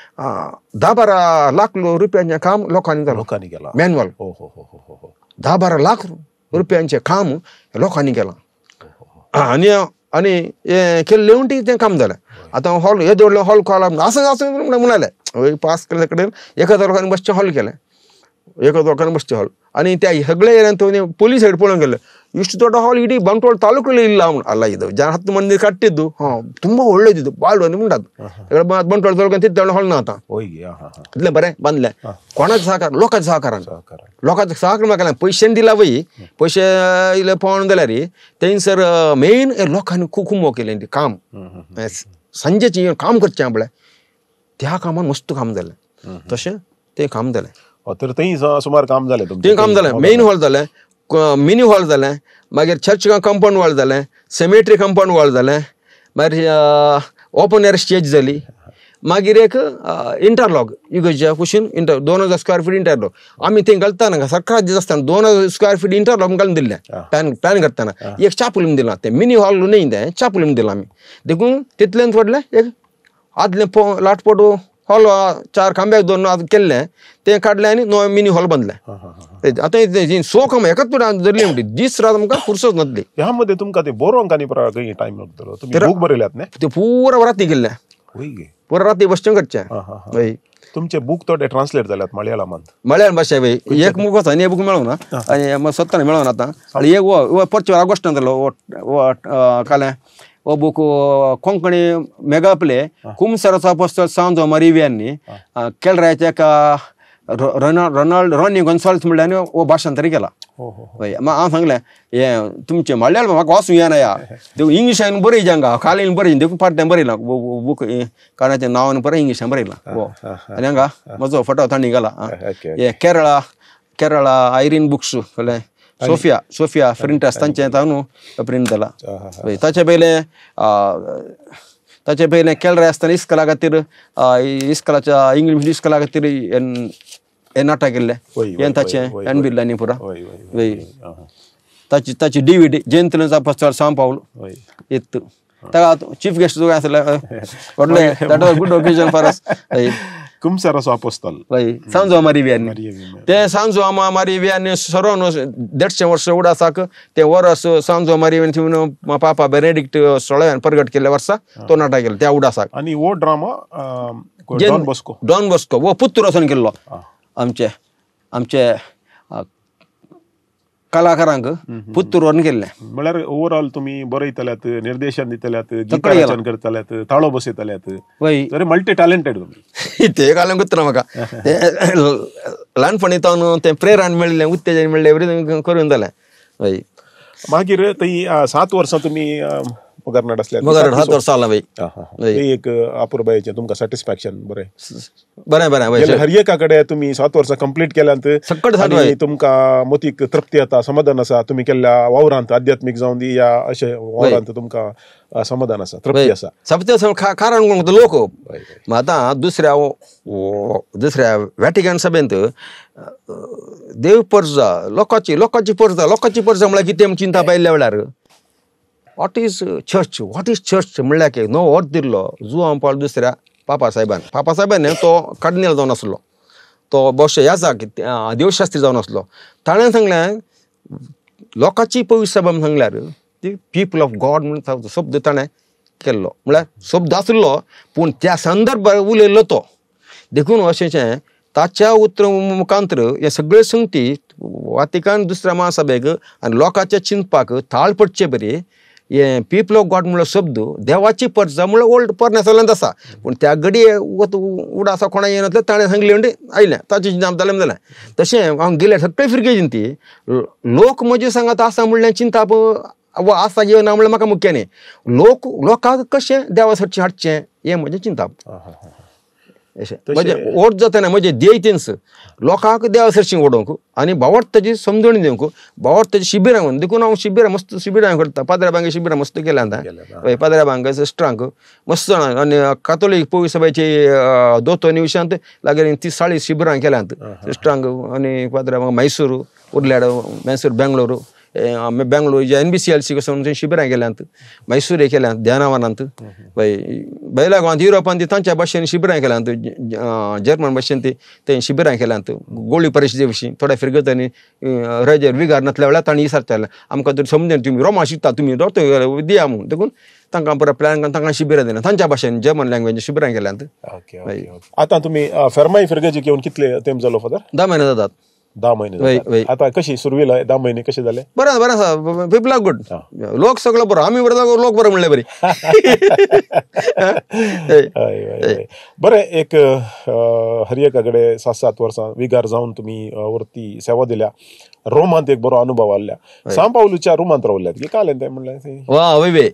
10-12 लाख रुपयांचें काम लोकांनी केलां मॅन्युअल 10-12 लाख रुपयांचें काम लोकांनी केलां आनी हे केल्ले म्हणटी तें काम जालें आतां हॉल हे दवरलें हॉल कॉला असं म्हणालें पास केले कडेन 1000 लोकांनी बसचें हॉल केलें 1000 लोकांनी बसचें हॉल आनी त्या सगळे येयल्यान पोलीस सायड पळोवन गेले ಇಷ್ಟು ದೊಡ್ಡ ಹಾಲ್ ಇಡೀ ಬಂಟ್ವಾಳ ತಾಲೂಕಲ್ಲಿ ಇಲ್ಲ ಅಲ್ಲ ಇದು ಜನ 10 ಮಂದಿ ಕಟ್ಟಿದ್ದು ತುಂಬಾ ಒಳ್ಳೇದಿದ್ದು ಬಾಳ್ ಒಂದು ಮುಂಡದು ಬಂಟ್ವಾಳ ತಾಲೂಕು ಅಂತ ಇದ್ದ ಹಾಲ್ ನಾತ ಇದ್ಲೆ ಬರೇ ಬಂದ್ಲೆ कोणाचं सहकार लोकांचं सहकार म्हाका पैसे दिला वय पैसे इले पळोवन जाल्यार थंयसर मेन लोकांनी खूब केलें काम संजेची काम करचें आपलें त्या कामान मस्त काम जालें तशें तें काम जालें तर थंय सुमार काम जालें तें काम जालें मेन हॉल जालें मिनी हॉल जालें मागीर चर्च कंपाऊंड वॉल जालें सेमेट्री कंपाऊंड वॉल जालें मागीर ओपन एअर स्टेज जाली मागीर एक इंटरलॉक इगर्जेच्या कुशीन 2000 स्क्वेअर फीट इंटरलॉक आमी थंय घालतना सरकार दिता आसतना 2000 स्क्वेअर फीट इंटरलॉक घालून दिल्लें प्लॅन करतना एक चापुलीम दिलां तें मिनी हॉल न्ही तें चापुलीम दिलां आमी देखून तितल्यान पडलें एक आदलें लाटपोट हॉल 4 खांब्याक दवरून केल्लें तें काडलें आनी नवो मिनी हॉल बांदलें आतां सो काम एकाच धरली म्हणटी दीस रात आमकां फुरसत नासली ह्या मध्ये तुमकां ते बरोवंक आनी खंय टायम लागतलो तुमी बूक बरयल्यात न्ही ते पुरा राती केल्लें पुरा राती बसचें करचें हय तुमचे बूक थोडे ट्रान्सलेट जाल्यात मलयाळमांत मलयाळम भाशा वय एक बूक आसा आनी एक बूक मेळोना आनी स्वतान मेळोना आतां आनी एक वो परचो ऑगस्टान जालो वो कालें वो बूक कोंकणी मेगाप्ले कुमसराचो अपोस्तल सांजो मारिव्यांनी केळराच्या एका रॉनी गोन्साल्स म्हणल्यार वो भाशांतर केला हांव सांगलें हे तुमचें मलयाळम म्हाका वाचूं येना देखून इंग्लिशान बरयचें हांगा कालीन बरयचें देखून पार्ट्यान बरयलां बूक काणाचें नांवान परत इंग्लिशान बरयलां वो आनी हांगा म्हजो फोटो तांणी घाला हे केरळा आयरीन बुक्स कळ्ळें सोफिया प्रिंटर्स तांचें तांनू प्रिंट जाला ताचे पयलें केळरा आसतना इस्कला खातीर इस्कलाच्या इंग्लीश इस्कला खातीर हे नाटक केल्लें हें ताचें एन बिर्लांनी पुरा ताची DVD जयंतलेंच अपोस्तल सांव पावल ताका चीफ गेस्ट जो आसले व्हडलें that was good occasion for us Começar a sua apostol. Vai, Sanzo Marivian. Te Sanzo Marivian Sorono, 150 वर्ष एवढा साक ते वरस सांजो मारिविन ठेवून पापा बेनेडिक्ट सोळ्यान प्रगट केल्या वर्षा तो नाटक केलं त्या एवढा साक आणि वो ड्रामा डॉन बॉस्को वो पुत्र असं केलो आमचे कलाकारांक पुत्तूरवरून केल्लें. म्हळ्यार ओवरऑल तुमी बरयतल्यात, निर्देशन दितल्यात, गितां रचन करतल्यात, ताळो बसयतल्यात, तर मल्टी टॅलेंटेड तुमी. ते घालूंक ना म्हाका ल्हानपणी तावन तें प्रेरण मेळिल्लें, उत्तेजन मेळिल्लें, एवरीथींग करून जालें. हय मागीर थंय 7 वर्सां तुमी मोगारनाड आसल्यात. 7 वर्सां जालां ते एक अपुर्बायेचें तुमकां सॅटिस्फॅक्शन बरें बरें हर कडेन तुमी 7 वर्सां कंप्लीट केल्यांत तुमकां मतीक तृप्ती येता, समाधान आसा, तुमी केल्ल्या वावरांत आध्यात्मीक जावं दी या अशें वावरांत तुमकां समाधान आसा, तृप्ती आसा. कारण लोक आतां दुसऱ्या व्हॅटिकन सभेंत देव पर्जा लोकांची पर्जा म्हळ्यार कितें चिंता पायिल्ल्या वेळार वॉट इज चर्च म्हणल्यार की नो अर्थ दिल्लो जुआंव पावलो दुसऱ्या पापा साहेबान तो कार्डिनल जावन आसलो, तो बहुशः याजाक देवशास्त्री जावन आसलो. ताणें सांगलें लोकांची पवित्र सभा सांगल्यार ती पीपल ऑफ गॉड म्हणून शब्द ताणें केल्लो, म्हळ्यार शब्द आसलो पूण त्या संदर्भात उलयल्लो तो. देखून अशेंचें ताच्या उतर मुखांतर हे सगळे संगती वातिकान दुसऱ्या महासभेक आनी लोकांच्या चिंतपाक थाळ पडचे बरी हे पीपल ऑफ गॉड म्हणलो शब्द देवाची पर्जा म्हणल्यार ओल्ड परनेसांतल्यान आसा, पूण त्या घडये उडा आसा कोणा येनातले ताणें सांगले म्हणजे आयलें ताचें चिंता जालें जालें. तशें हांव गेले सगळे फिरके चिंती लोक म्हजे सांगात आसा म्हणल्यार चिंता आसा घेवन ना म्हणल्यार म्हाका मुख्य न्ही. लोकांक कशें देवा सरचें हाडचें हें म्हजें चिंता. म्हणजे ओट जातना म्हणजे ध्येय तेंच लोकांक देवा सरची ओडोवंक आनी भावार्थाची समजणी दिवंक, भावार्थाची शिबिरां म्हणून देखून हांव शिबिरां करता. पाद्र्या बांगे शिबिरां मस्त केल्या आतां, पाद्र्या बांगे सिस्टरांक मस्त जाणां आनी कातोलीक पवित्र सभेची दोतोर निवशांत लागीं 30-40 शिबिरां केल्यांत सिस्टरांक. आनी पाद्र्या बांगे मैसूर उरल्याड मैसूर बेंगलोर बेंगलोर NBCLC कसं शिबिरां केल्यांत, मैसूर केल्यांत, ध्यानावनांत बैला गोंयांत युरोपांत तांच्या भाशेन शिबिरां केल्यांत, जर्मन भाशेन ते शिबिरां केल्यांत. गोळी परिशदे विशीं थोड्या फिरगतांनी रेजर विगार नासल्या वेळार तांणी विचारताले आमकां तर समजेन तुमी रोमा शिकता तुमी दोतोर दिया म्हणून. देखून तांकां परत प्लॅन करून तांकां शिबिरां दिना तांच्या भाशेन जर्मन लँग्वेज शिबिरां केल्यांत. आतां तुमी फेर्माई फिरगेची घेवन कितले तेंप जालो फादर? 10 महिने जातात. 10 महिने आता कशी सुरविला 10 महिने कशे जाले? बरें आसा, पीपल आर गुड, लोक सगळो बरो, आमी बरो लोक बरो म्हणले बरी. बरें एक हरियेका कडेन 7 वर्सां विगार जावन तुमी वरती सेवा दिल्या, रोमांत एक बरो अनुभव आसल्या, सांव पावलूच्या रुमांत रावल्यात की कालें तें म्हणलें वा वय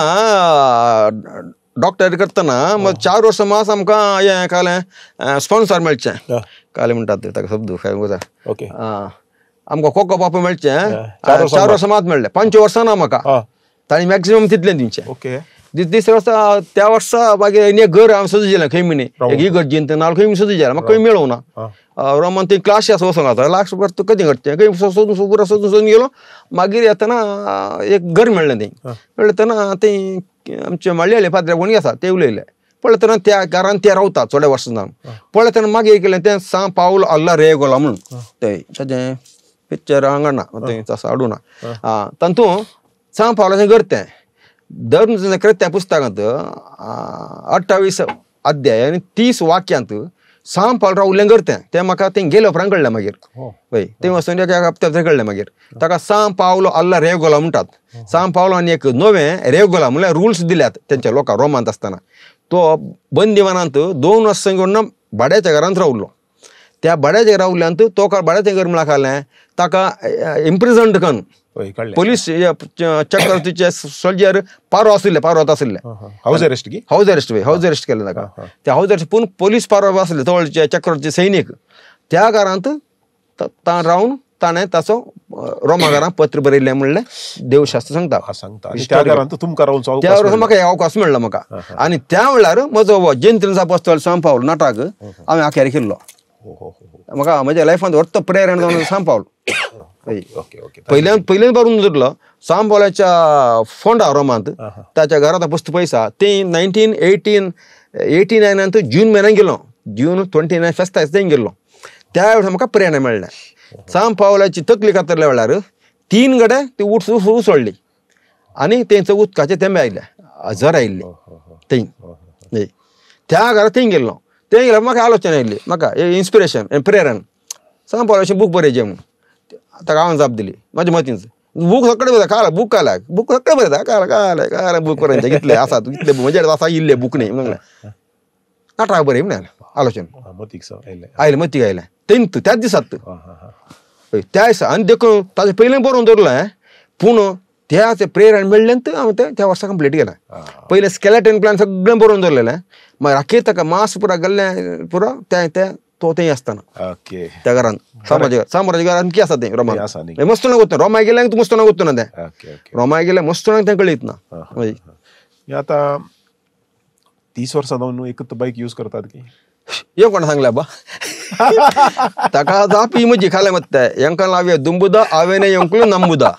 आतां डॉक्टर करतना मग 4 वर्सां मास आमकां हें कालें स्पॉन्सर मेळचें, कालें म्हणटात ताका शब्द ओके आमकां कोको पापा मेळचें 4 वर्सां मात मेळ्ळें, 5 वर्सां ना म्हाका ताणी मॅक्सिमम तितलें दिवचें. ओके दुसऱ्या वर्सा त्या वर्सा मागीर एक घर हांव सजयलें खंय म्हणे एक इगर्जेन तें नाल खंय सजयलें म्हाका खंय मेळूं ना. रोमान ते क्लासीस वचूंक आता लास्ट वर्स कधी घडचें खंय सोदून गेलो. मागीर येतना एक घर मेळ्ळें थंय, मेळ्ळें तेन्ना थंय आमचे मळ्ळेले पाद्रे कोणी आसा ते उलयले. पळय तेन्ना त्या घरान ते रावता थोड्या वर्सां जावन. पळय तेन्ना मागीर केलें तें सा पावलो अल्ला रे गोला म्हणून तें पिक्चर हांगा ना थंय तसो हाडूं ना. तातूंत सा पावलाचें घर तें धर्म त्या पुस्तकांत 28 अध्याय आनी 30 वाक्यांत सा पावल रावल्लें घर तें म्हाका थंय गेले उपरांत कळ्ळें मागीर. हय थंय वचून एका हप्त्याचें कळ्ळें मागीर. ताका सा पावलो अल्ला रेगोला म्हणटात. सा पावलो आनी एक नवें रेगोला म्हळ्यार रुल्स दिल्यात तेंच्या लोकांक रोमांत आसतना. तो बंदिवानांत 2 वर्सां घेवन भाड्याच्या घरांत रावलो. त्या भाड्याच्या रावल्यांत तो भाड्याचें घर म्हळ्यार खालें ताका इम्प्रिजंड करून पोलीस चक्रवर्तीचे सोल्जर पारोवत आसले हाऊस अरेस्ट केलें ताका. त्या हाऊस अरेस्ट पूण पोलीस पारोव आसले जवळचे चक्रवर्ती सैनीक. त्या घरांत रावन ताणें ताचो रोमा घरांत पत्र बरयलें म्हणलें देवशास्त्र सांगता. त्या घरांत तुमकां रावून त्या वर्सा म्हाका अवकाश मेळ्ळो म्हाका. आनी त्या वेळार म्हजो जेंत्रीन अपोस्तल सान पावलो नाटक हांवें आखेर केल्लो. म्हाका म्हज्या लायफांत व्हडलो प्रेरण जावन सान पावलो. पयल्यान बरोवन धरलो सान पावलाच्या फोंडा रोमांत ताच्या घरांत पुस्त पयसा ते 1989 जून म्हयन्यान गेलो जून 29 फेस्तायस थंय गेल्लो. त्या वेळेस म्हाका प्रेरणा मेळ्ळें. सांब पावलाची तकली कातरल्या वेळार 3 गडे ती उसळ्ळी आनी तेंचो उदकाचे तेंबे आयले, झर आयिल्ले थंय. त्या घरा थंय गेल्लो. थंय गेल्यार म्हाका आलोचना आयिल्ली, म्हाका इन्स्पिरेशन प्रेरण सांब पावलाची बूक बरयचें म्हूण. ताका हांवें जाप दिली म्हाज्या मतींच. बूक सगळें बरयता काला बूक काला बूक सगळें बरयता काला बूक बरयता कितले आसात कितले म्हजे आसा इल्ले बूक न्ही म्हणलें. नाटक बरय म्हणलें आलोचना आयलें मतीक आयलें. तेंत त्याच दिसात त्या दिसा आनी देखून ताजें पयलें बरोवन दवरलें. पूण त्या प्रेरण मेळ्ळें हांवें त्या वर्सा कंप्लीट केलां. पयलें स्केलेटन प्लॅन सगळें बरोवन दवरलेलें. मागीर आख्खें ताका मास पुरो गेल्लें पुरो तें तो थंय आसतना त्या घरान साम्राज्य घरान कितें आसा तें रोमान मस्तोणाक वता. रोमाय गेल्यार तूं मस्तोणाक वता ना तें. रोमाय गेल्यार मस्तोणाक तें कळीत ना. आतां 30 वर्सां जावन न्हू एकच बायक यूज करतात की हे कोण सांगल्या बा ताका जापी म्हजी खाले मत्ते हेंकां लावया दुंबुदा हांवें येंकलो नंबुदा.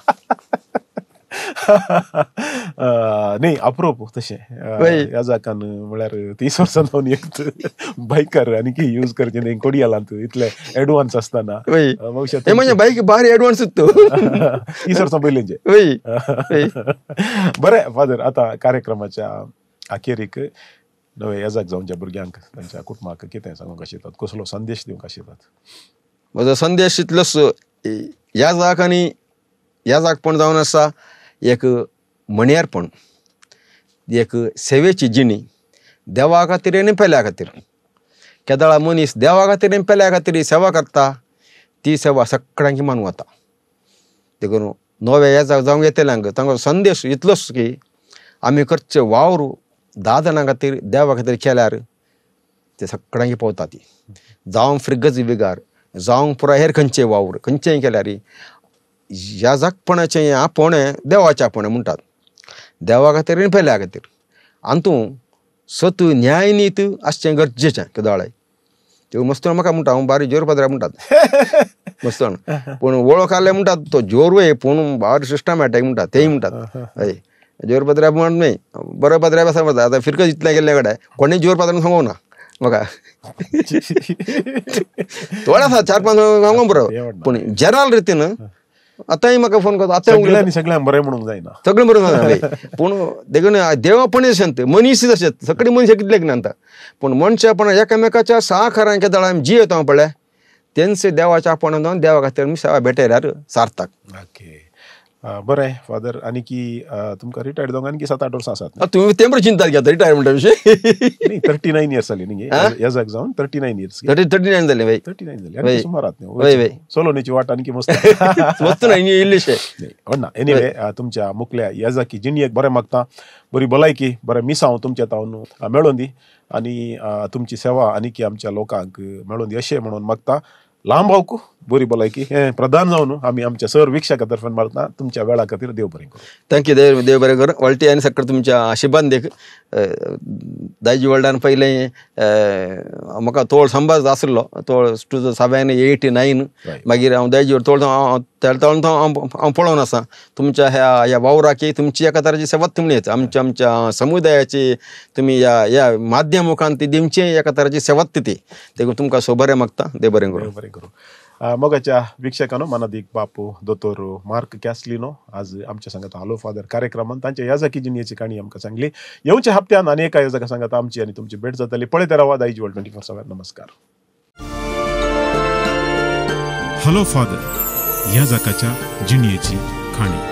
न्ही अप्रूप तशें ह्या जाकान म्हळ्यार 30 वर्सां जावन एक बायकार आनी की यूज करचें न्ही कोडियालांत इतले एडवान्स आसतना म्हणजे बायक भारी एडवान्स 30 वर्सां पयलींचे. बरें फादर, आतां कार्यक्रमाच्या अखेरीक नवे येजाक जावनच्या भुरग्यांक तांच्या कुटुंबाक कितें सांगूंक आशितात, कसलो संदेश दिवंक आशितात? म्हजो संदेश इतलोच, येजाक आनी येजाकपण जावन आसा एक मणियारपण, एक सेवेची जिणी देवा खातीर आनी पेल्या खातीर. केदळा मनीस देवा खातीर आनी पेल्या खातीर सेवा करता ती सेवा सगळ्यांक मान वता. देखून नवे येजाक जावंक येतल्यांक तांचो संदेश इतलोच की आमी करचे वावर 10 जाणां खातीर देवा खातीर केल्यार ते सगळ्यांक पावता. ती जावं फ्रिगज विगार जावं पुराय हेर खंयचें वावर खंयचेंय केल्यार याजाकपणाचें आपणें देवाचें आपणें म्हणटात. देवा खातीर आनी पेल्या खातीर हातूं सत न्याय नीत आसचें गरजेचें. केदोळे त्यो मस्तोण म्हाका म्हणटा, हांव बारी जोर पदरा म्हणटात मस्तोण, पूण वळख आसलें म्हणटात तो जोरवे पूण बारी सिस्टमॅटीक म्हणटात तेय म्हणटात. हय जोर पदरा म्हण न्ही बरो पदरा बसा म्हणटा. आतां फिरकत इतलें गेल्ले कडेन कोणें जोर पदरा सांगूं ना म्हाका. थोडे आसा 4-5 सांगूं बरो, पूण जनरल रितीन आतांय म्हाका फोन करता आतां सगळ्यांक बरें म्हणूंक जायना, सगळें बरें जाता. पूण देखून देवापणी संत मनीस तशेंच सगळीं मनशां कितले ज्ञानता. पूण मनशापण एकामेकाच्या सहकारान केदळा आमी जियेता पळय तेंच देवाच्या आपण जावन देवा खातीर आमी सेवा भेटयल्यार सार्थक. ओके बरें फादर, आनी की तुमकां रिटायर्ड जावंक आनी 7-8 वर्सां आसात. तुमी तें बरें चिंता घेता रिटायरमेंटा विशीं. 39 इयर्स जाली न्ही येजाक जावन 39 इयर्स 39 जाले भाई 39 जाली सुमारात न्ही सोलोनीची वाट आनी की मस्त मस्त नाही इल्लीशे ना. एनिवे तुमच्या मुखल्या येजाकी जिणयेक बरें मागता, बरी भलायकी बरें मिसांव तुमच्या तावन मेळोवन दी आनी तुमची सेवा आनी की आमच्या लोकांक मेळोवन दी अशें म्हणून मागता. लांब भावकू बरी भलायकी हे प्रधान जावन आमी आमच्या सर विक्षका तर्फान मारता. तुमच्या वेळा खातीर देव बरें करूं. थँक्यू. देव बरें करूं. वळटी आनी सकट तुमच्या आशिर्वाद देख. दायजी वर्ल्डान पयलें म्हाका तोळ संभाज आसलो, तोळ 2089 मागीर हांव दायजी तोळ हांव पळोवन आसा. तुमच्या ह्या वावराची तुमची एका तराची सेवा तुमी आमच्या समुदायाची तुमी ह्या माध्यम मुखान ती दिवची एका तराची सेवा ती देखून तुमकां सो बरें मागता. देव बरें करूं. बरें करूं. मोगाच्या विक्षकानो मनादीक बापू दोतोर मार्क कॅस्लिनो आज आमच्या सांगता हॅलो फादर कार्यक्रमान तांच्या येजाकी जिणयेची काणी आमकां सांगली. येवच्या हप्त्यान आनी एका येजाका सांगता आमची आनी तुमची भेट जातली. पळयत रावा दायज वर्ल्ड 24/7. नमस्कार. हॅलो फादर येजाकाच्या जिणयेची काणी.